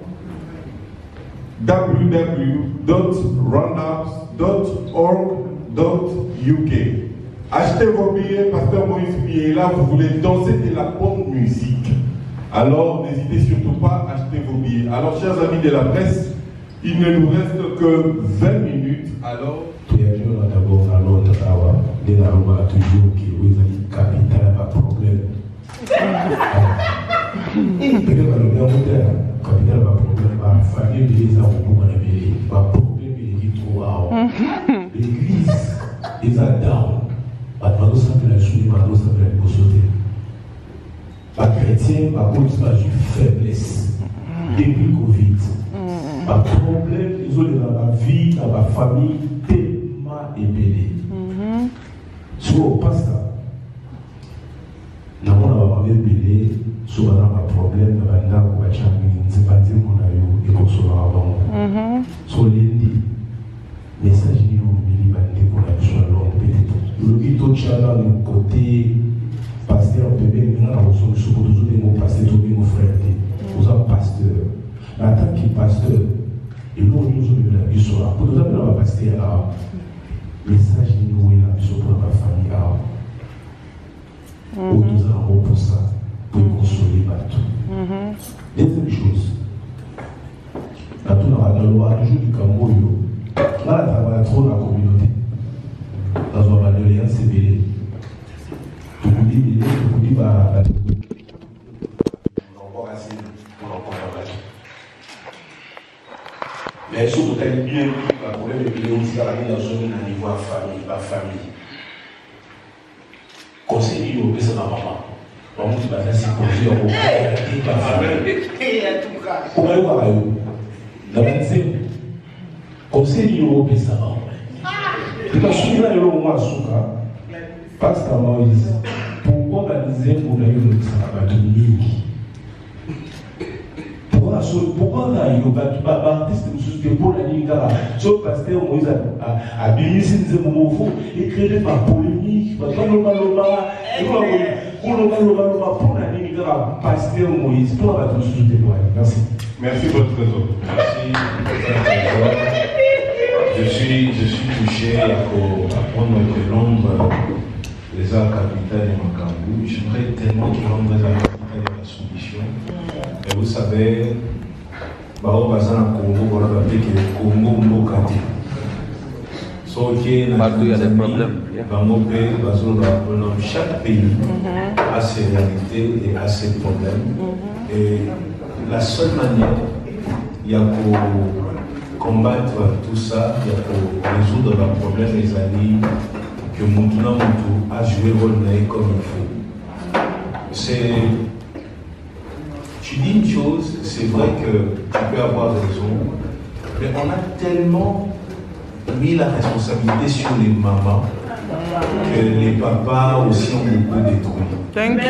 www.roundhouse.org.uk. Achetez vos billets, Pasteur Moïse Billet est là, vous voulez danser de la bonne musique. Alors n'hésitez surtout pas à acheter vos billets. Alors chers amis de la presse, il ne nous reste que 20 minutes. Alors d'abord à l'autre de la loi toujours qui vous a dit capital pas problème. Capital pas problème, famille de les amours pas problème il trop l'église est à down. Pas de la journée, pas de la chrétien, par contre, c'est une faiblesse. Depuis Covid, un problème, ils ont dans ma vie, dans ma famille, tellement ébélé. Soit au pasteur, nous avons un ébélé, soit dans un problème, nous avons un champion, c'est pas dire qu'on a eu et qu'on soit avant. Soit lundi, message ni on mili bandé qu'on a besoin de l'homme peut-être. Le guito chala le côté pasteur bébé, nous avons besoin de ce que nous avons pasteur, tous nos frères, nous avons pasteur. En tant que pasteur, et nous nous sommes la vie sur la pour nous appeler à pasteur à message nous la vie sur la famille à où nous avons pour ça pour consoler bateau. Deuxième chose, dans tout le jour du Camboyo, là on travaille trop dans la communauté, dans une alliance CBD. Tout le monde dit, mais surtout, tu as bien vu le problème de aussi dans la zone à niveau famille, la famille. Conseiller au PC ma maman. Maman, tu vas faire si conseiller au PC ma famille. Comment il va aller? Dans le monde, conseiller au PC ma maman. Tu vas suivre le moment à Souka. Pasteur Moïse, pour organiser pour aller au PC ma maman. Pourquoi on a eu un artiste pour la ligne sauf pasteur Moïse a béni ces moments et créé des polémiques parce que pour la ligne pasteur Moïse pour la tous des merci. Merci votre trésor. Merci. Je suis touché à prendre que Londres, les arts capitales de Macambou. J'aimerais tellement que Londres les arts capitales de la solution. Et vous savez, Congo, on a appelé que Congo Mbokati. So, il y a des problèmes. Chaque pays a ses réalités et a ses problèmes. Et la seule manière, il y a pour combattre tout ça, il y a pour résoudre le problème des amis, que Moutouna Moutou a joué le rôle comme il faut. C'est. Tu dis une chose, c'est vrai que tu peux avoir raison, mais on a tellement mis la responsabilité sur les mamans que les papas aussi ont beaucoup détruit. Thank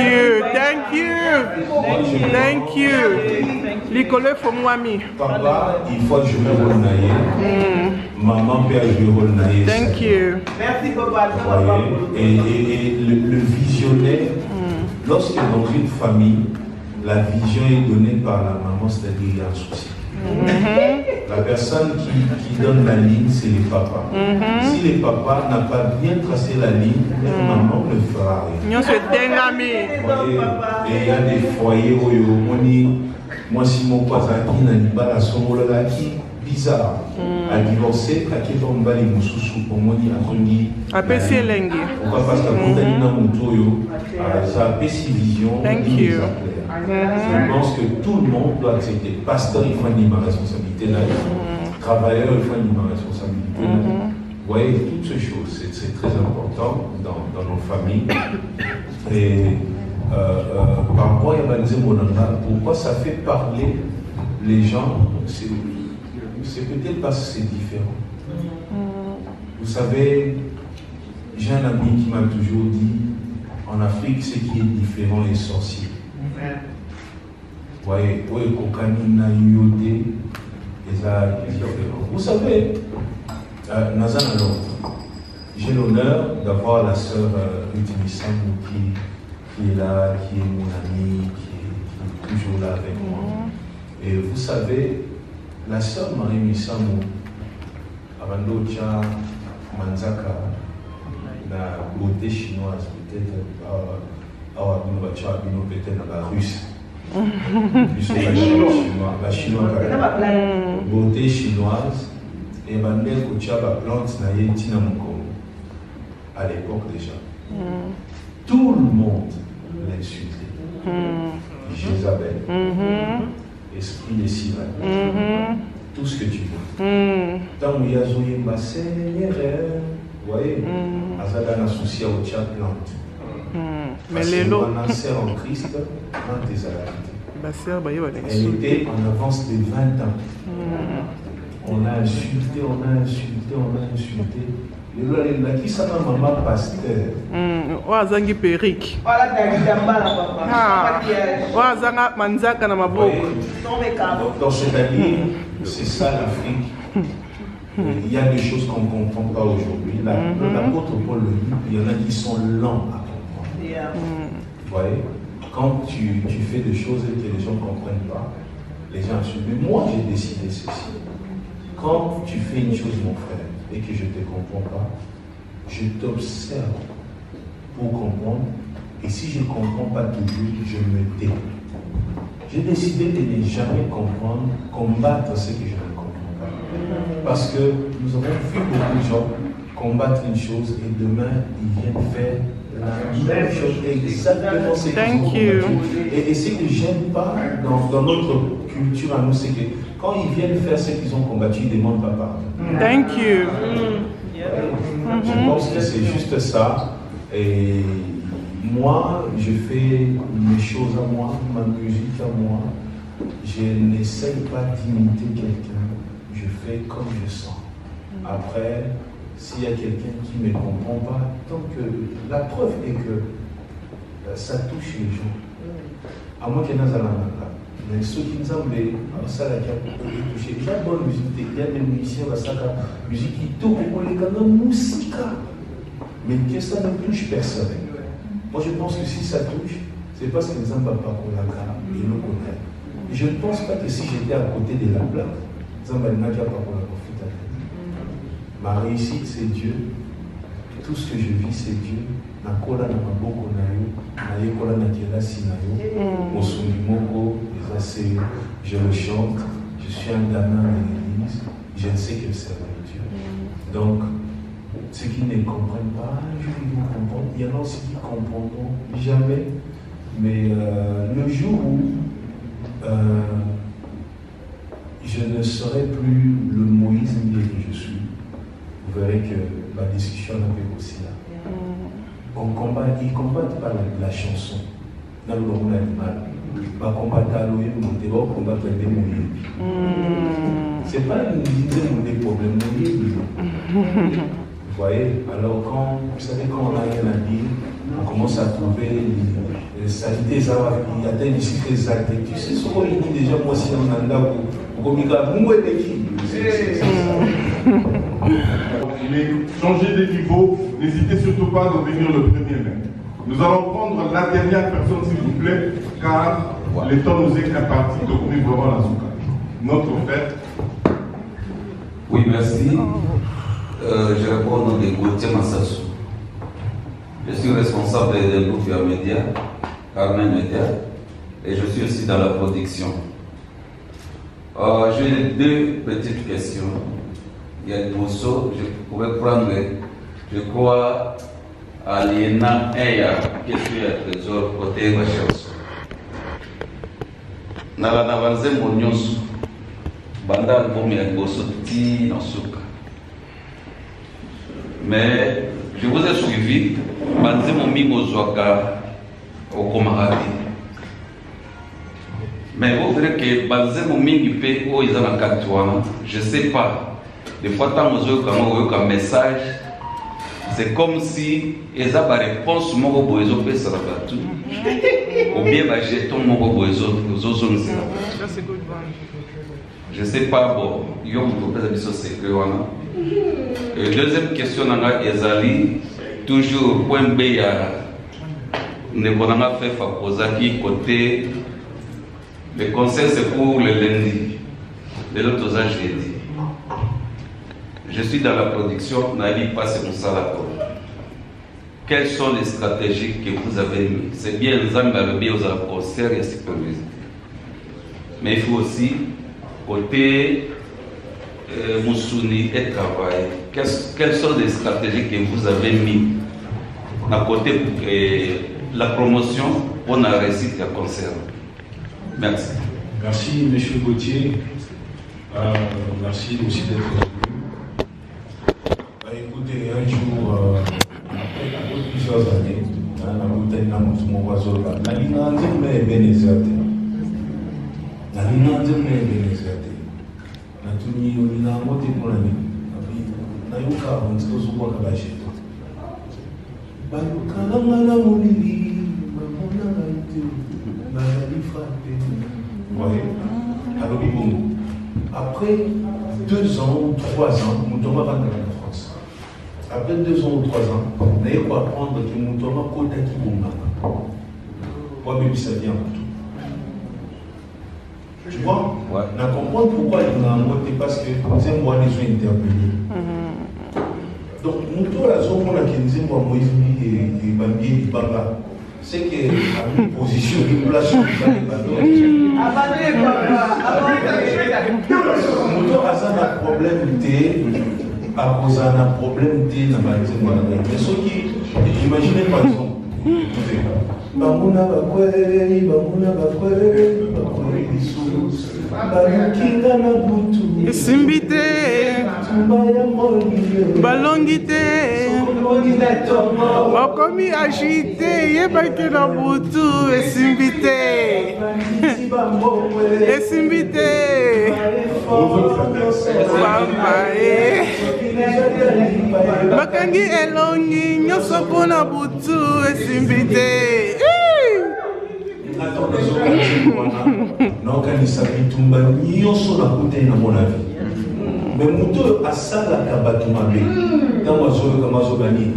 you. L'école faut moi mi. Papa, il faut jouer le rôle naïe. Maman peut jouer le rôle naïe. Thank you. Merci papa. Et le visionnaire, lorsque dans une famille, la vision est donnée par la maman, c'est-à-dire qu'il y a un souci. La personne qui donne la ligne, c'est les papas. Si les papas n'ont pas bien tracé la ligne, la maman ne fera rien. Et il y a des foyers où moi, si mon cousin n'a pas la somme, qui bizarre. À divorcer, à qui on va les moussous pour moi, à PC Lengi. Pourquoi? Parce que ça a PC vision. Thank you. Je pense que tout le monde doit accepter. Pasteur, il faut une responsabilité là. Travailleur, il faut une responsabilité là. Vous voyez, toutes ces choses, c'est très important dans nos familles. Et par rapport à Yabanze Monanga, pourquoi ça fait parler les gens? C'est peut-être parce que c'est différent. Vous savez, j'ai un ami qui m'a toujours dit, en Afrique, ce qui est différent est sorcier. Vous voyez, vous savez, Nazan alors, j'ai l'honneur d'avoir la sœur Utimissam qui est là, qui est mon amie, qui est toujours là avec moi. Et vous savez, la sœur Marie Missamou, Abandocha, Manzaka, la beauté chinoise, peut-être, peut-être dans la russe. La chinoise, beauté chinoise, et Bandel Kochaba plante naïe Tinamoko, à l'époque déjà. Tout le monde l'insultait. Jézabel, esprit des sirènes, tout ce que tu veux. Tant où il y a Zoyemba, Seigneur, vous voyez, Azadana souci au tcha plante. Mais les lots. On a sœur en Christ dans tes salariés. Elle était en avance de 20 ans. On a insulté, on a insulté, on a insulté. Le qui ça m'a maman pasteur. Zangi Peric. Zanga Manzaka na maboko. Dans cette année, c'est ça l'Afrique. Il y a des choses qu'on ne comprend pas aujourd'hui. L'apôtre Paul le dit, il y en a qui sont lents à comprendre. Vous voyez, quand tu fais des choses et que les gens ne comprennent pas, les gens insultent. Mais moi, j'ai décidé ceci. Quand tu fais une chose, mon frère, et que je ne te comprends pas, je t'observe pour comprendre. Et si je ne comprends pas toujours, je me tais. J'ai décidé de ne jamais comprendre, combattre ce que je ne comprends pas. Parce que nous avons vu beaucoup de gens combattre une chose et demain, ils viennent faire la même chose. Exactement ce qu'ils ont combattu. Et ce que je n'aime pas dans notre culture à nous, c'est que quand ils viennent faire ce qu'ils ont combattu, ils ne demandent pas pardon. Thank you. Je pense que c'est juste ça. Et moi, je fais mes choses à moi, ma musique à moi. Je n'essaye pas d'imiter quelqu'un. Je fais comme je sens. Après, s'il y a quelqu'un qui ne me comprend pas, tant que la preuve est que ça touche les gens. À moins qu'il y ait un mais ceux qui nous ont ça là qui a touché. Il y a une bonne musique, il y a des musiciens, la musique qui tourne pour les canaux musique. Mais que ça ne touche personne. Moi je pense que si ça touche, c'est parce que les gens ne parlent pas pour la grave et le connaît. Et je ne pense pas que si j'étais à côté de la plaque, les gens ne parlent pas pour la profiter. Ma réussite c'est Dieu. Tout ce que je vis c'est Dieu. Nakola na maboko na yo, na yekola na kelasi na yo, mosungi moko, je le chante, je suis un gamin de l'église, je ne sais que servir Dieu. Donc, ceux qui ne comprennent pas, je vais vous comprendre. Il y en a aussi qui comprendront jamais, mais le jour où je ne serai plus le Moïse que je suis, vous verrez que ma discussion avec aussi là. Ils ne combattent pas la chanson. Dans le monde animal. C'est pas une des problèmes. Vous voyez, alors vous savez, quand on n'a rien à dire, on commence à trouver les saletés, il y a des chiffres exacts. Tu sais ce qu'on dit déjà, moi si on a un Mais changez de niveau, n'hésitez surtout pas à devenir le premier maître. Nous allons prendre la dernière personne, s'il vous plaît, car le temps nous est imparti de couvrir vraiment la Zouka. Notre frère. Oui, merci. Je réponds au nom de Gauthier Massassou. Je suis responsable des groupes Média, Carmen Média, et je suis aussi dans la production. J'ai deux petites questions. Il y a des morceaux, je pourrais prendre, je crois, Aliena Eya, qui est un trésor côté recherche. Nala navanze monyosu, banda bomi ya bosso ti dans souka. Mais je vous ai suivi, banze momi mozwaka au Komarati. Mais vous verrez que banze momi ngipe o izana katwana, je sais pas. Des fois, quand vous avez un message, c'est comme si ils avaient une réponse mon besoin de faire tout. Ou bien jeton mon besoin je sais pas, bon, il y a un peu de secret. Deuxième question, Ezali, toujours point B, nous avons fait Fakozaki côté. Le conseil c'est pour le lundi, de l'autre jeudi. Je suis dans la production, Nali passe mon salaire. Quelles sont les stratégies que vous avez mises? C'est bien Zambalobi aux concert et supervisé. Mais il faut aussi, côté Moussouni et travail, quelles sont les stratégies que vous avez mises à côté la promotion pour la réussite du concert? Merci. Merci, M. Gauthier. Merci aussi d'être venu. Écoutez, un jour, après plusieurs années, Bazoka. Nalinanzi me benezate. Nalinanzi me benezate. Natuni olinango te pour la vie. Nayuka on se trouve à la chute. Bayuka na molili, mamona maite, maladie frappée. Voyez. Alors bon. Après 2 ans ou 3 ans, nous tombons en France. Après 2 ans ou 3 ans, on a eu à apprendre que nous tombons à côté qui bomba. Moi, même ça vient pour tout. Tu vois? Ouais. On comprend pourquoi il y a un mot, parce que c'est moi les gens interpellés. Donc, nous tous la zone pour laquelle nous sommes Moïse et Bambi et Baba, c'est qu'à une position, une place, nous avons un problème à cause d'un problème dans ma mais ce qui, imaginez par exemple, Bamuna Bakwe, Bamuna Bakwe, Bakwe Lissous, Balukinga na Butu, Simbite, Balongite, Okomi agité, Yebake na Butu, Simbite, Simbite, Bambae, Bakangi elongi, Nyoso pona Butu, Simbite. Non, quand il s'habille tout le monde, il y a son côté dans mon avis. Mais mon tour à ça, la cabatumabé, dans ma zone, comme ma zone,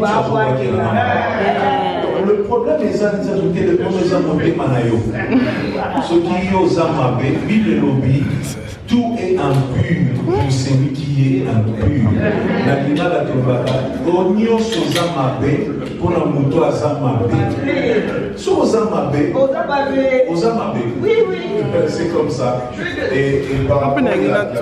le problème est ça, le problème est ça, manayo. Ce qui est aux amabé, le lobby, tout est impur pour celui qui est impur. La lima la tobaka, onyo aux amabé, pour la moto à zamabé. Sur aux amabé, oui, oui. C'est comme ça. Et par rapport à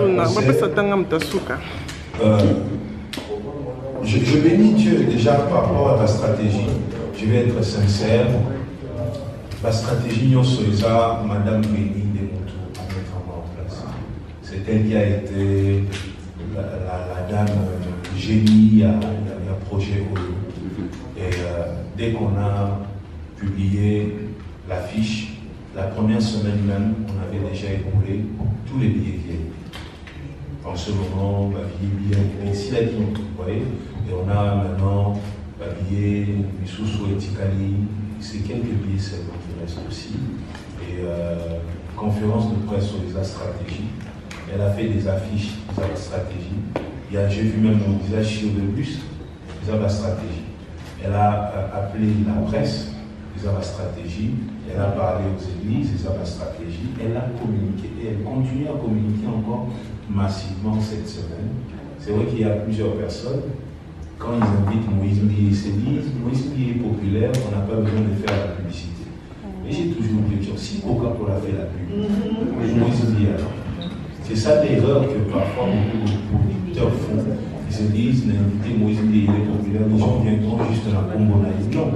je bénis Dieu déjà par rapport à ta stratégie. Je vais être sincère. La stratégie Nyosoïsa, Madame Béni des Moutous, à mettre en place. C'est elle qui a été la dame génie à projet Oyo. Et dès qu'on a publié l'affiche, la première semaine même, on avait déjà écoulé tous les billets qui étaient. En ce moment, ma billet bien ici la ligne, vous voyez. Et on a maintenant Babillet, Missoussou et Tikali, c'est quelques billets seulement qui restent aussi. Et conférence de presse sur les stratégies. Elle a fait des affiches, des stratégies. J'ai vu même mon visage sur le bus, des stratégies. Elle a appelé la presse, des stratégies. Elle a parlé aux églises, des stratégies. Elle a communiqué et elle continue à communiquer encore massivement cette semaine. C'est vrai qu'il y a plusieurs personnes. Quand ils invitent Moïse Mbi, ils se disent Moïse Mbi est populaire, on n'a pas besoin de faire la publicité. Mais j'ai toujours dit, si Coca-Cola fait la pub, Moïse Mbi alors. C'est ça l'erreur que parfois beaucoup de producteurs font. Ils se disent, l'invité Moïse Mbi, il est populaire, les gens viendront juste dans la Combonaï. Non,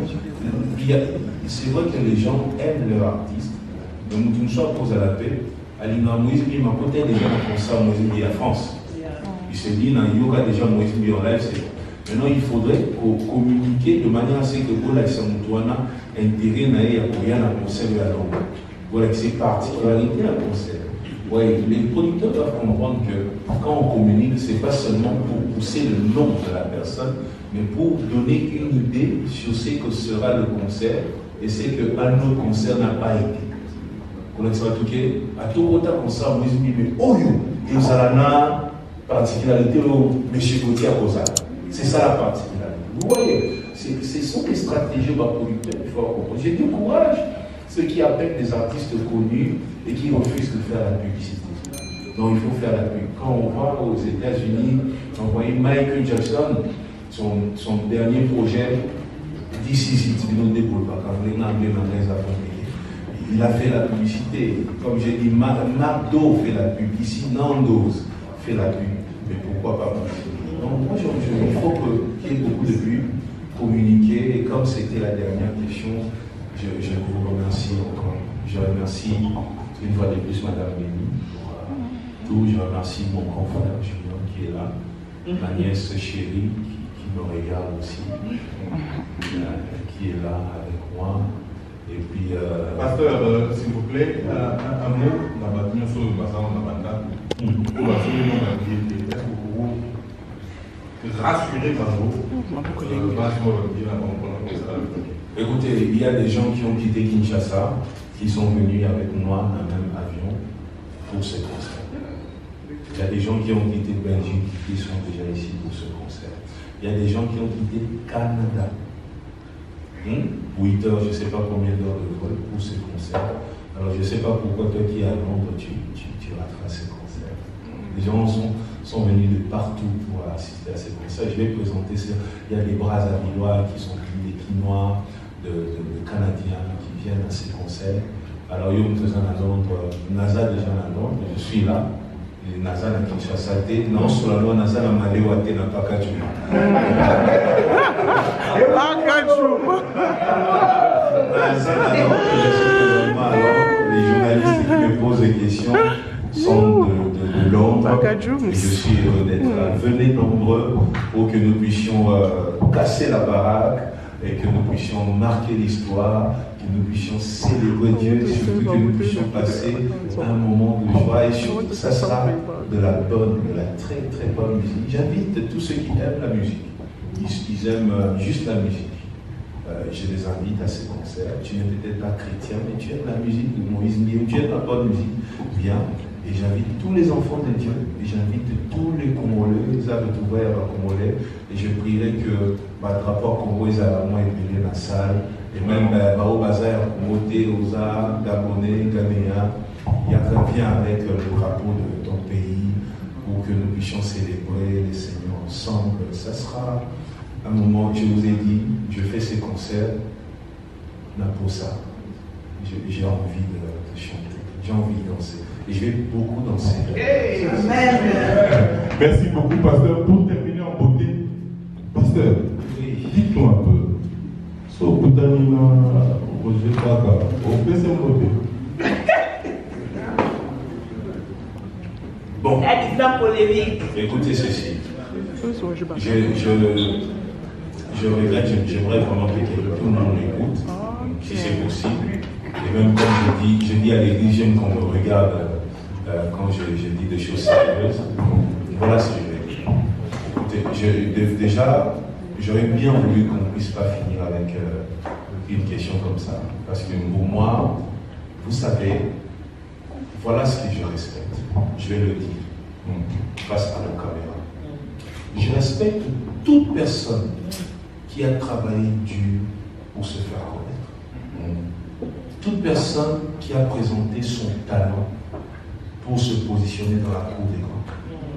c'est vrai que les gens aiment leur artiste. Donc, une chose pose à la paix. Alina Moïse Mbi, ma côté déjà dans le concert Moïse Mbi à France. Il se dit, dans le yoga déjà Moïse Mbi en live, c'est. Maintenant, il faudrait communiquer de manière à ce que Bola Samoutoana intérêt à un concert à Londres. Voilà, c'est particularité à concert. Ouais, les producteurs doivent comprendre que quand on communique, ce n'est pas seulement pour pousser le nom de la personne, mais pour donner une idée sur ce que sera le concert et ce qu'un autre concert n'a pas été. Vous voyez, à tout autre concert, on dit, mais oh, et vous avez une particularité, M. Gauthier Rosa. C'est ça la particularité. Vous voyez, ce sont des stratégies de producteurs, il faut comprendre. Je décourage ceux qui appellent des artistes connus et qui refusent de faire la publicité. Donc il faut faire la pub. Quand on voit aux États-Unis, on voyait Michael Jackson, son dernier projet, This Is It, il a fait la publicité. Comme j'ai dit, Mardo fait la pub. Ici, Nando's fait la pub. Mais pourquoi pas publicité? Donc moi, il faut qu'il y ait beaucoup de pubs, communiquer. Et comme c'était la dernière question, je vous remercie encore. Je remercie une fois de plus Madame Béni. Je remercie mon confrère Julien qui est là, ma nièce chérie qui me regarde aussi, qui est là avec moi. Et puis... Pasteur, s'il vous plaît, un mot, on a battu sur le bassin, on a battu. On va faire le nom de la vie. Est-ce que vous rassurez par vous? Écoutez, il y a des gens qui ont quitté Kinshasa, qui sont venus avec moi dans un même avion pour ce concert. Il y a des gens qui ont quitté Belgique, qui sont déjà ici pour ce concert. Il y a des gens qui ont quitté Canada. 8 heures, je ne sais pas combien d'heures de vol pour ce concert. Alors je ne sais pas pourquoi toi qui es à Londres, tu rateras ce concert. Les gens sont venus de partout pour assister à ce concert. Je vais présenter ça. Il y a des Brassavillois qui sont venus, des Quinois, de Canadiens qui viennent à ces concerts. Alors il y a un à Londres, NASA déjà à Londres, je suis là. Et NASA à Kinshasa, non, sur la loi NASA à Maléwate n'a pas qu'à les journalistes qui me posent des questions sont de Londres. Et je suis heureux d'être là. Venez nombreux pour que nous puissions casser la baraque et que nous puissions marquer l'histoire, que nous puissions célébrer Dieu, surtout que nous puissions passer un moment de joie. Et surtout, ça sera de la très très bonne musique. J'invite tous ceux qui aiment la musique. Ils aiment juste la musique. Je les invite à ces concerts. Tu n'es peut-être pas chrétien, mais tu aimes la musique de Moïse Mbié, tu aimes la bonne musique. Viens. Et j'invite tous les enfants de Dieu, et j'invite tous les Congolais, les âmes ouverts Congolais, et je prierai que le rapport congolais à la moins brûlé dans la salle, et même au bazar, Moté, Oza, Gabonais, Ghanéens, il y a un bien avec le drapeau de ton pays, pour que nous puissions célébrer les Seigneurs ensemble. Ça sera un moment, je vous ai dit, je fais ces concerts, pour ça. J'ai envie de chanter, j'ai envie de danser. Et je vais beaucoup danser. Amen. Merci beaucoup, pasteur. Pour terminer en beauté, pasteur, dites-nous un peu. Bon. Écoutez ceci. Je regrette, j'aimerais vraiment que tout le monde m'écoute, si c'est possible. Et même comme je dis à l'église, j'aime qu'on me regarde quand je dis des choses sérieuses. Voilà ce que je vais dire. Écoutez, déjà, j'aurais bien voulu qu'on ne puisse pas finir avec une question comme ça. Parce que pour moi, vous savez, voilà ce que je respecte. Je vais le dire face à la caméra. Je respecte toute personne qui a travaillé dur pour se faire connaître. Toute personne qui a présenté son talent pour se positionner dans la cour des grands.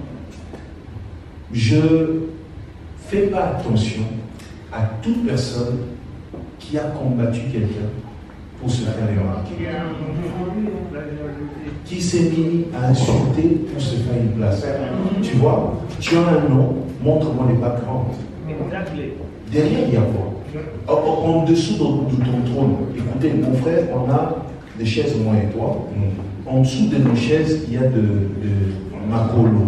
Je ne fais pas attention à toute personne qui a combattu quelqu'un pour se faire remarquer. Qui s'est mis à insulter pour se faire une place. Tu vois, tu as un nom, montre-moi les backgrounds. Derrière, il y a quoi? En dessous de ton trône, écoutez, mon frère, on a des chaises, moi et toi. En dessous de nos chaises, il y a de Makolo.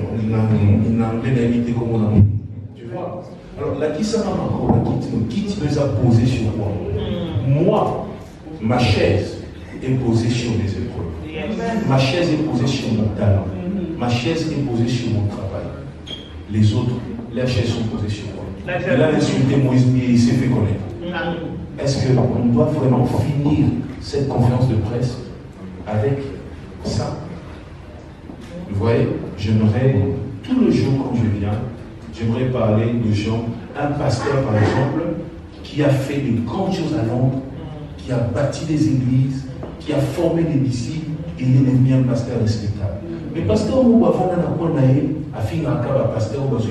Tu vois? Alors, la Kisama Makolo, qui les a posés sur moi? Moi, ma chaise est posée sur mes épaules. Ma chaise est posée sur mon talent. Ma chaise est posée sur mon travail. Les autres, leurs chaises sont posées sur moi. Il a insulté Moïse Mbié, il s'est fait connaître. Est-ce qu'on doit vraiment finir cette conférence de presse avec ça? Vous voyez, j'aimerais, tout le jour quand je viens, j'aimerais parler de gens, un pasteur par exemple, qui a fait de grandes choses à Londres, qui a bâti des églises, qui a formé des disciples, et il est devenu un pasteur respectable. Mais pasteur Moubafana n'a pas naïe, a fini un pasteur au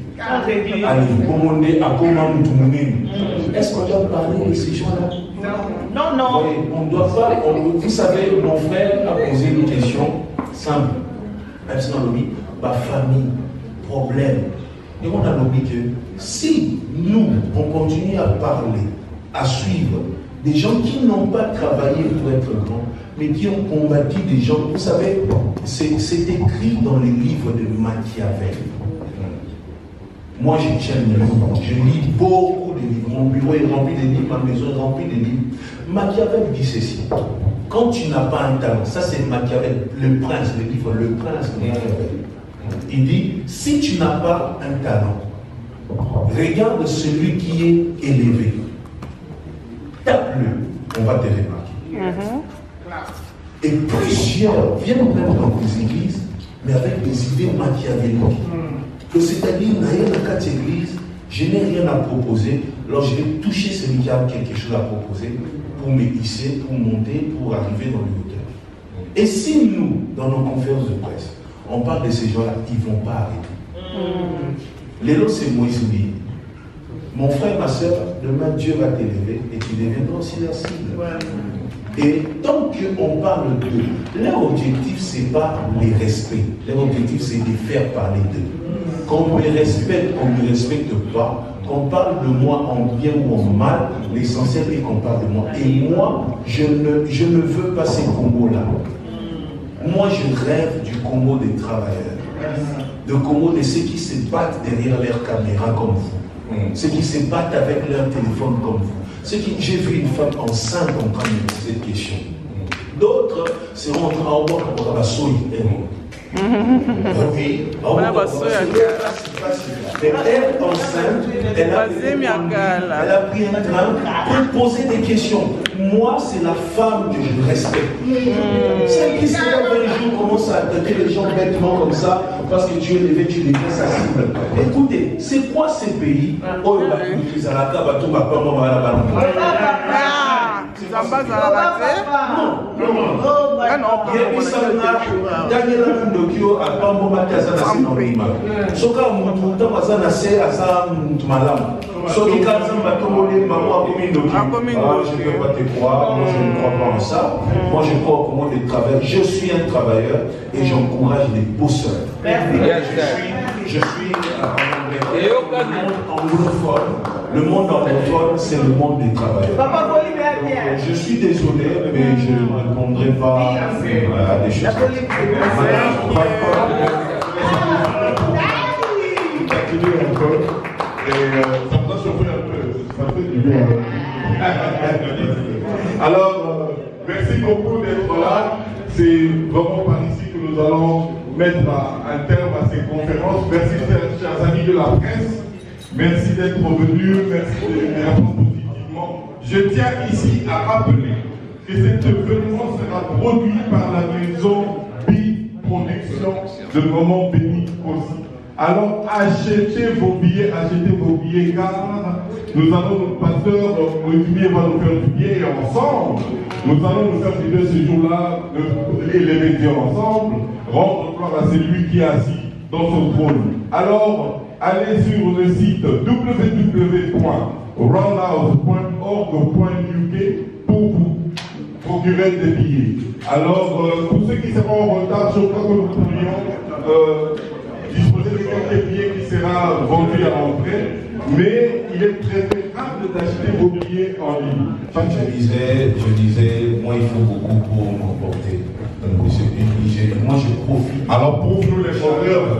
est-ce qu'on doit parler de ces gens-là? Non, non. Oui, on ne doit pas. Vous savez, mon frère a posé une question simple. Ma famille, problème. Et on a oublié que si nous, on continue à parler, à suivre des gens qui n'ont pas travaillé pour être grands, mais qui ont combattu des gens, vous savez, c'est écrit dans les livres de Machiavel. Moi, je tiens le livre. Je lis beaucoup de livres. Mon bureau est rempli de livres, ma maison est remplie de livres. Machiavel dit ceci. Quand tu n'as pas un talent, ça c'est Machiavel, le prince, le livre Le Prince de Machiavel. Il dit, si tu n'as pas un talent, regarde celui qui est élevé. Tape-le, on va te remarquer. Et plusieurs viennent même dans les églises, mais avec des idées machiavéliques. C'est-à-dire, dans quatre églises, je n'ai rien à proposer. Alors je vais toucher celui qui a quelque chose à proposer pour me hisser, pour monter, pour arriver dans le hauteur. Et si nous, dans nos conférences de presse, on parle de ces gens-là, ils ne vont pas arrêter. Les lots, c'est Moïse Lee. Mon frère, ma soeur, demain Dieu va t'élever et tu deviendras aussi la cible. Et tant qu'on parle d'eux, leur objectif, ce n'est pas les respects. Leur objectif, c'est de faire parler d'eux. Qu'on me respecte, qu'on ne me respecte pas, qu'on parle de moi en bien ou en mal, l'essentiel est qu'on parle de moi. Et moi, je ne veux pas ces combos-là. Moi, je rêve du combo des travailleurs, du combo de ceux qui se battent derrière leur caméra comme vous, ceux qui se battent avec leur téléphone comme vous. J'ai vu une femme enceinte en train de me poser cette question. D'autres seront en train de voir comment la soie. Oui, mais elle enceinte, elle a pris un train pour poser des questions. Moi, c'est la femme que je respecte. Celle qui se lève un jour commence à attaquer les gens bêtement comme ça, parce que tu es élevé, tu deviens sa cible. Écoutez, c'est quoi ces pays? Oh, il va plus à la table, tout va pas, moi, là-bas. Je ne peux pas te croire, moi je ne crois pas en ça. Moi je crois au commun des travailleurs. Je suis un travailleur et j'encourage les bosseurs. Je suis anglophone. Le monde anglophone, c'est le monde des travailleurs. Je suis désolé, mais je ne répondrai pas à des choses. Alors, merci beaucoup d'être là. C'est vraiment par ici que nous allons mettre un terme à ces conférences. Merci, chers amis de la presse. Merci d'être venus. Merci de répondre positivement. Je tiens ici à rappeler que cet événement sera produit par la maison Bi-Production de Moment Béni aussi. Alors achetez vos billets car nous allons, notre pasteur Moïse va nous faire du bien ensemble. Nous allons nous faire du bien ce jour-là, les médias ensemble, rendre gloire à celui qui est assis dans son trône. Alors, allez sur le site www.roundhouse.org.uk pour vous procurer des billets. Alors, pour ceux qui seront en retard, je crois que nous pourrions disposer des billets qui sera vendu à l'entrée, mais il est préférable d'acheter vos billets en ligne. Je disais, moi il faut beaucoup pour m'emporter. Moi je profite. Alors pour nous les chanteurs,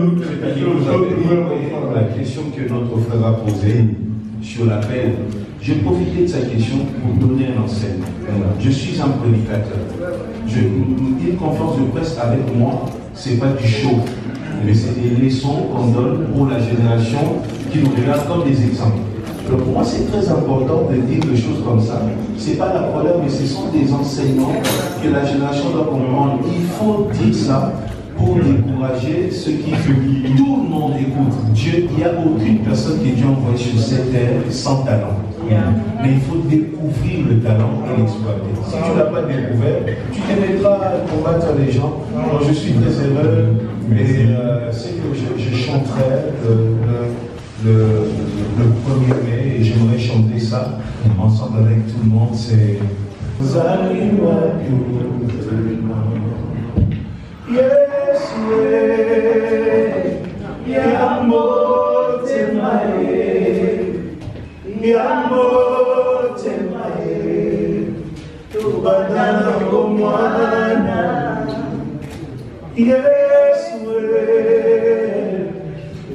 la question que notre frère a posée sur l'appel, j'ai profité de sa question pour donner un enseignement. Je suis un prédicateur. Une conférence de presse avec moi, c'est pas du show, mais c'est des leçons qu'on donne pour la génération qui nous regarde comme des exemples. Donc pour moi, c'est très important de dire des choses comme ça. Ce n'est pas la colère, mais ce sont des enseignements que la génération doit comprendre. Il faut dire ça pour décourager ceux qui... Tout le monde écoute. Dieu, il n'y a aucune personne que Dieu a envoyée sur cette terre sans talent. Mais il faut découvrir le talent et l'exploiter. Si tu ne l'as pas découvert, tu te mettras à combattre les gens. Alors, je suis très heureux, mais c'est que je chanterai le 1er mai et j'aimerais chanter ça ensemble avec tout le monde. C'est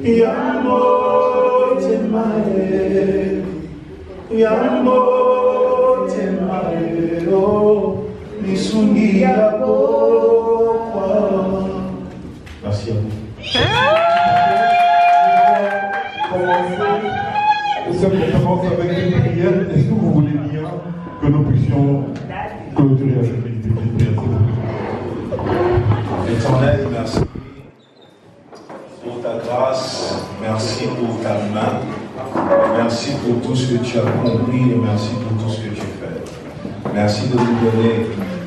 Yamo temae, Yamo temae, oh, Misungi yabo kwa. Merci à vous. Ça commence avec une prière. Est-ce que vous voulez bien que nous puissions clôturer avec une petite prière? Éternel, merci pour ta grâce, merci pour ta main, merci pour tout ce que tu as compris et merci pour tout ce que tu fais. Merci de nous donner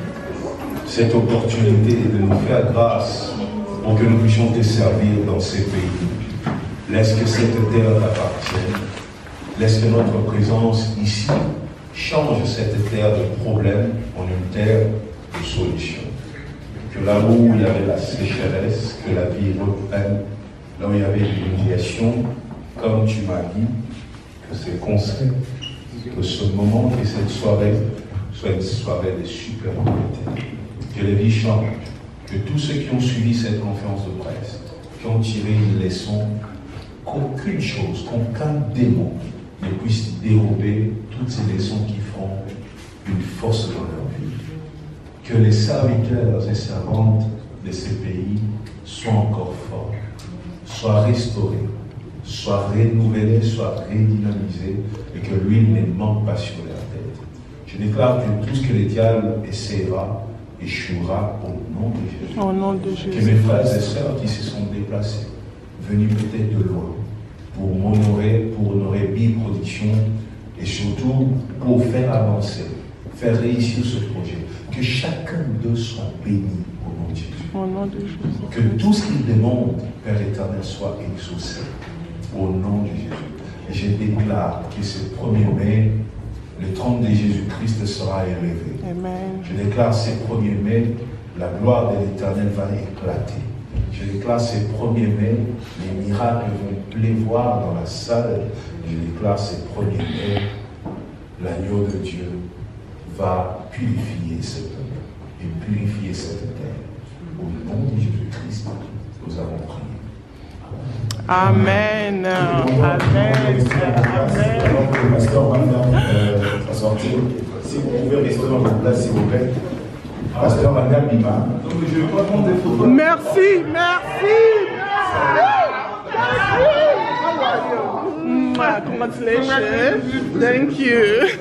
cette opportunité de nous faire grâce pour que nous puissions te servir dans ces pays. Laisse que cette terre t'appartienne. Laisse que notre présence ici change cette terre de problème en une terre de solution. Que là où il y avait la sécheresse, que la vie reprenne. Là où il y avait l'humiliation, comme tu m'as dit, que ces conseils, que ce moment, que cette soirée soit une soirée de supériorité. Que les vies changent. Que tous ceux qui ont suivi cette conférence de presse, qui ont tiré une leçon, qu'aucune chose, qu'aucun démon ne puisse dérober toutes ces leçons qui font une force dans leur vie. Que les serviteurs et servantes de ces pays soient encore forts, soient restaurés, soient renouvelés, soient redynamisés et que l'huile ne manque pas sur leur tête. Je déclare que tout ce que le diable essaiera échouera au nom de Jésus. Au nom de Jésus. Que mes frères et sœurs qui se sont déplacés, venus peut-être de loin, pour m'honorer, pour honorer Bi-Production et surtout pour faire avancer, faire réussir ce projet. Que chacun d'eux soit béni au nom de Jésus. Au nom de Jésus. Que tout ce qu'ils demandent, Père éternel, soit exaucé au nom de Jésus. Et je déclare que ce 1er mai, le trône de Jésus-Christ sera élevé. Amen. Je déclare ce 1er mai, la gloire de l'éternel va éclater. Je déclare ce 1er mai, les miracles vont pleuvoir dans la salle. Je déclare ce 1er mai, l'agneau de Dieu va purifier ce peuple et purifier cette terre. Au nom de Jésus-Christ, nous avons prié. Amen. Amen. Amen. Donc, le pasteur va sortir. Si vous pouvez rester dans votre place, s'il vous plaît. Pasteur Wanda Bima. Donc, je vais pas prendre des photos. Merci, merci. Congratulations. Thank you.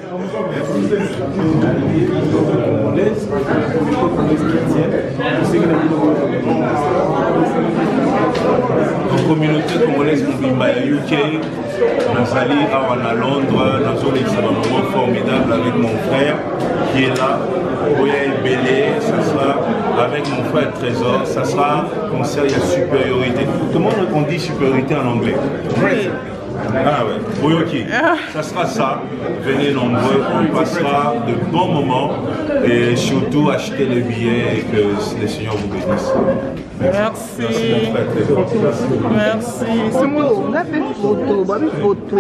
La communauté congolaise Mobimba à UK, Nazali à Londres, nous avons un moment formidable avec mon frère qui est là. Oya Ebele, ça sera avec mon frère Trésor, ça sera concert, il y a supériorité. Comment on dit supériorité en anglais? Oui. Ah ouais, Boyoki. Ça sera ça. Venez nombreux, on passera de bons moments et surtout achetez les billets et que le Seigneur vous bénisse. Merci. Merci. C'est moi, on a fait une photo, une photo.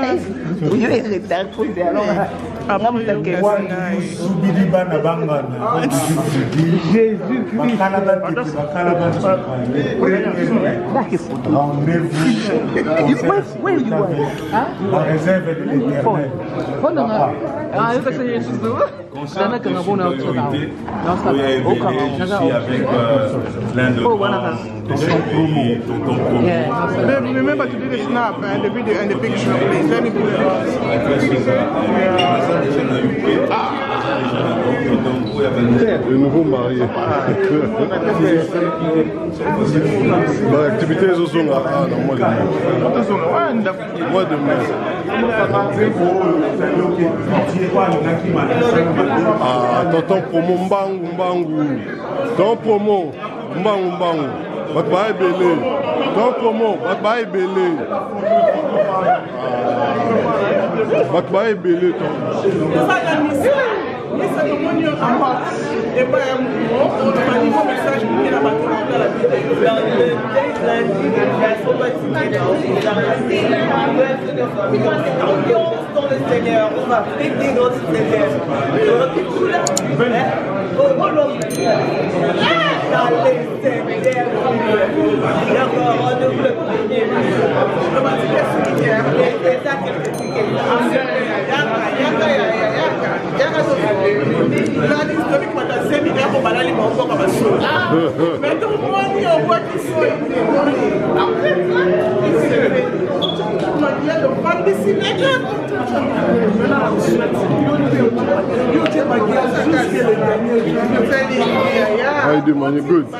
La réserve de l'éternel. Concert de supériorité, je suis avec l'un de tonton Promo. Remember to do the snap and the video and the picture, please. Let me do it. Le nouveau marié. L'activité est au son dans le mois de mai. Ah, tonton Promo Mbangu. Tonton Promo Mbangu. Votre bail belé. Tonton Promo, votre bail belé. Votre bail belé. Et pas un mouvement, on m'a dit mon message pour qu'il a battu dans la vidéo. Dans le lundi, il faut bâtir dans le Seigneur, on va fêter notre Seigneur. Dans les Seigneurs, et encore, on ouvre le premier. How you doing, man? You good?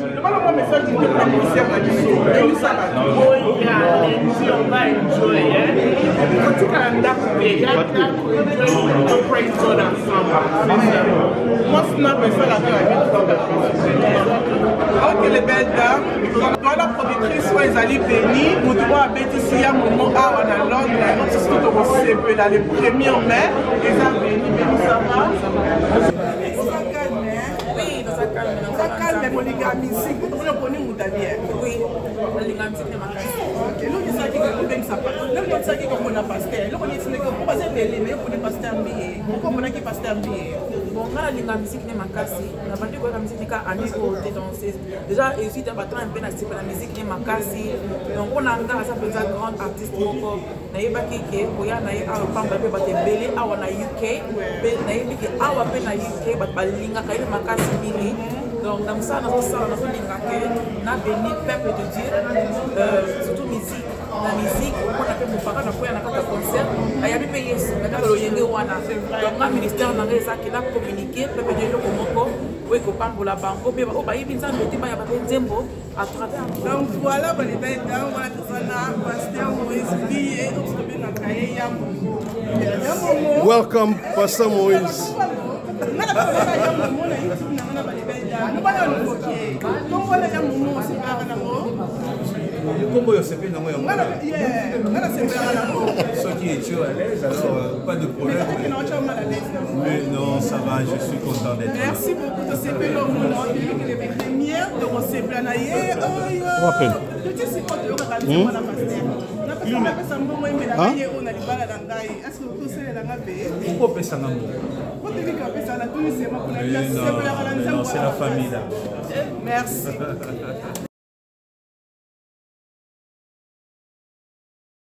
Ok, les belles dames, dans la productrice, ils allaient bénir, nous devons habiter ici à un moment à Londres, notre studio au CP, le 1er mai, ils ont béni, ça va? Oui, dans sa calme. Ça calme, mais polygamie, si vous connaissez mon bien. Oui, la polygamie, c'est ma case. Ok, nous disons que nous sommes ça. Même quand ça qui est comme on a pasteur, nous connaissons que vous passez les meilleurs pour les pasteurs en billet. Pourquoi on a qui pasteur en billet? Bon, moi, la musique n'est ma casse. La bande de la musique n'est qu'à année côté danser. Déjà, et aussi, un peu la musique n'est ma casse. Donc, on a un gars, ça peut être un grand artiste. Naye bakike, oya naye awa pamba pe bate belé awa na UK, naye biki awa pe na UK bat balinga kaile makasi mini. Donc dans ça, dans ça, on a fait na béni peuple de Dieu, surtout musique. La musique, on a fait mon parent, on a fait un concert, il y a des pays, on a fait le Yenge Wana. Donc, le ministère n'a rien qui a communiqué, peuple de Dieu, oui, copain pour la banque, au pays, il y a pas de tempo à travers. Donc voilà, on est dans la pasteur Moïse Billet, Welcome, Pastor Moïse. Ceux qui étaient à l'aise, alors pas de problème. Mais non, ça va, je suis content d'être là. Merci beaucoup de ces pélos. Nous avons les premières de recevoir. Non, c'est la famille là. Merci.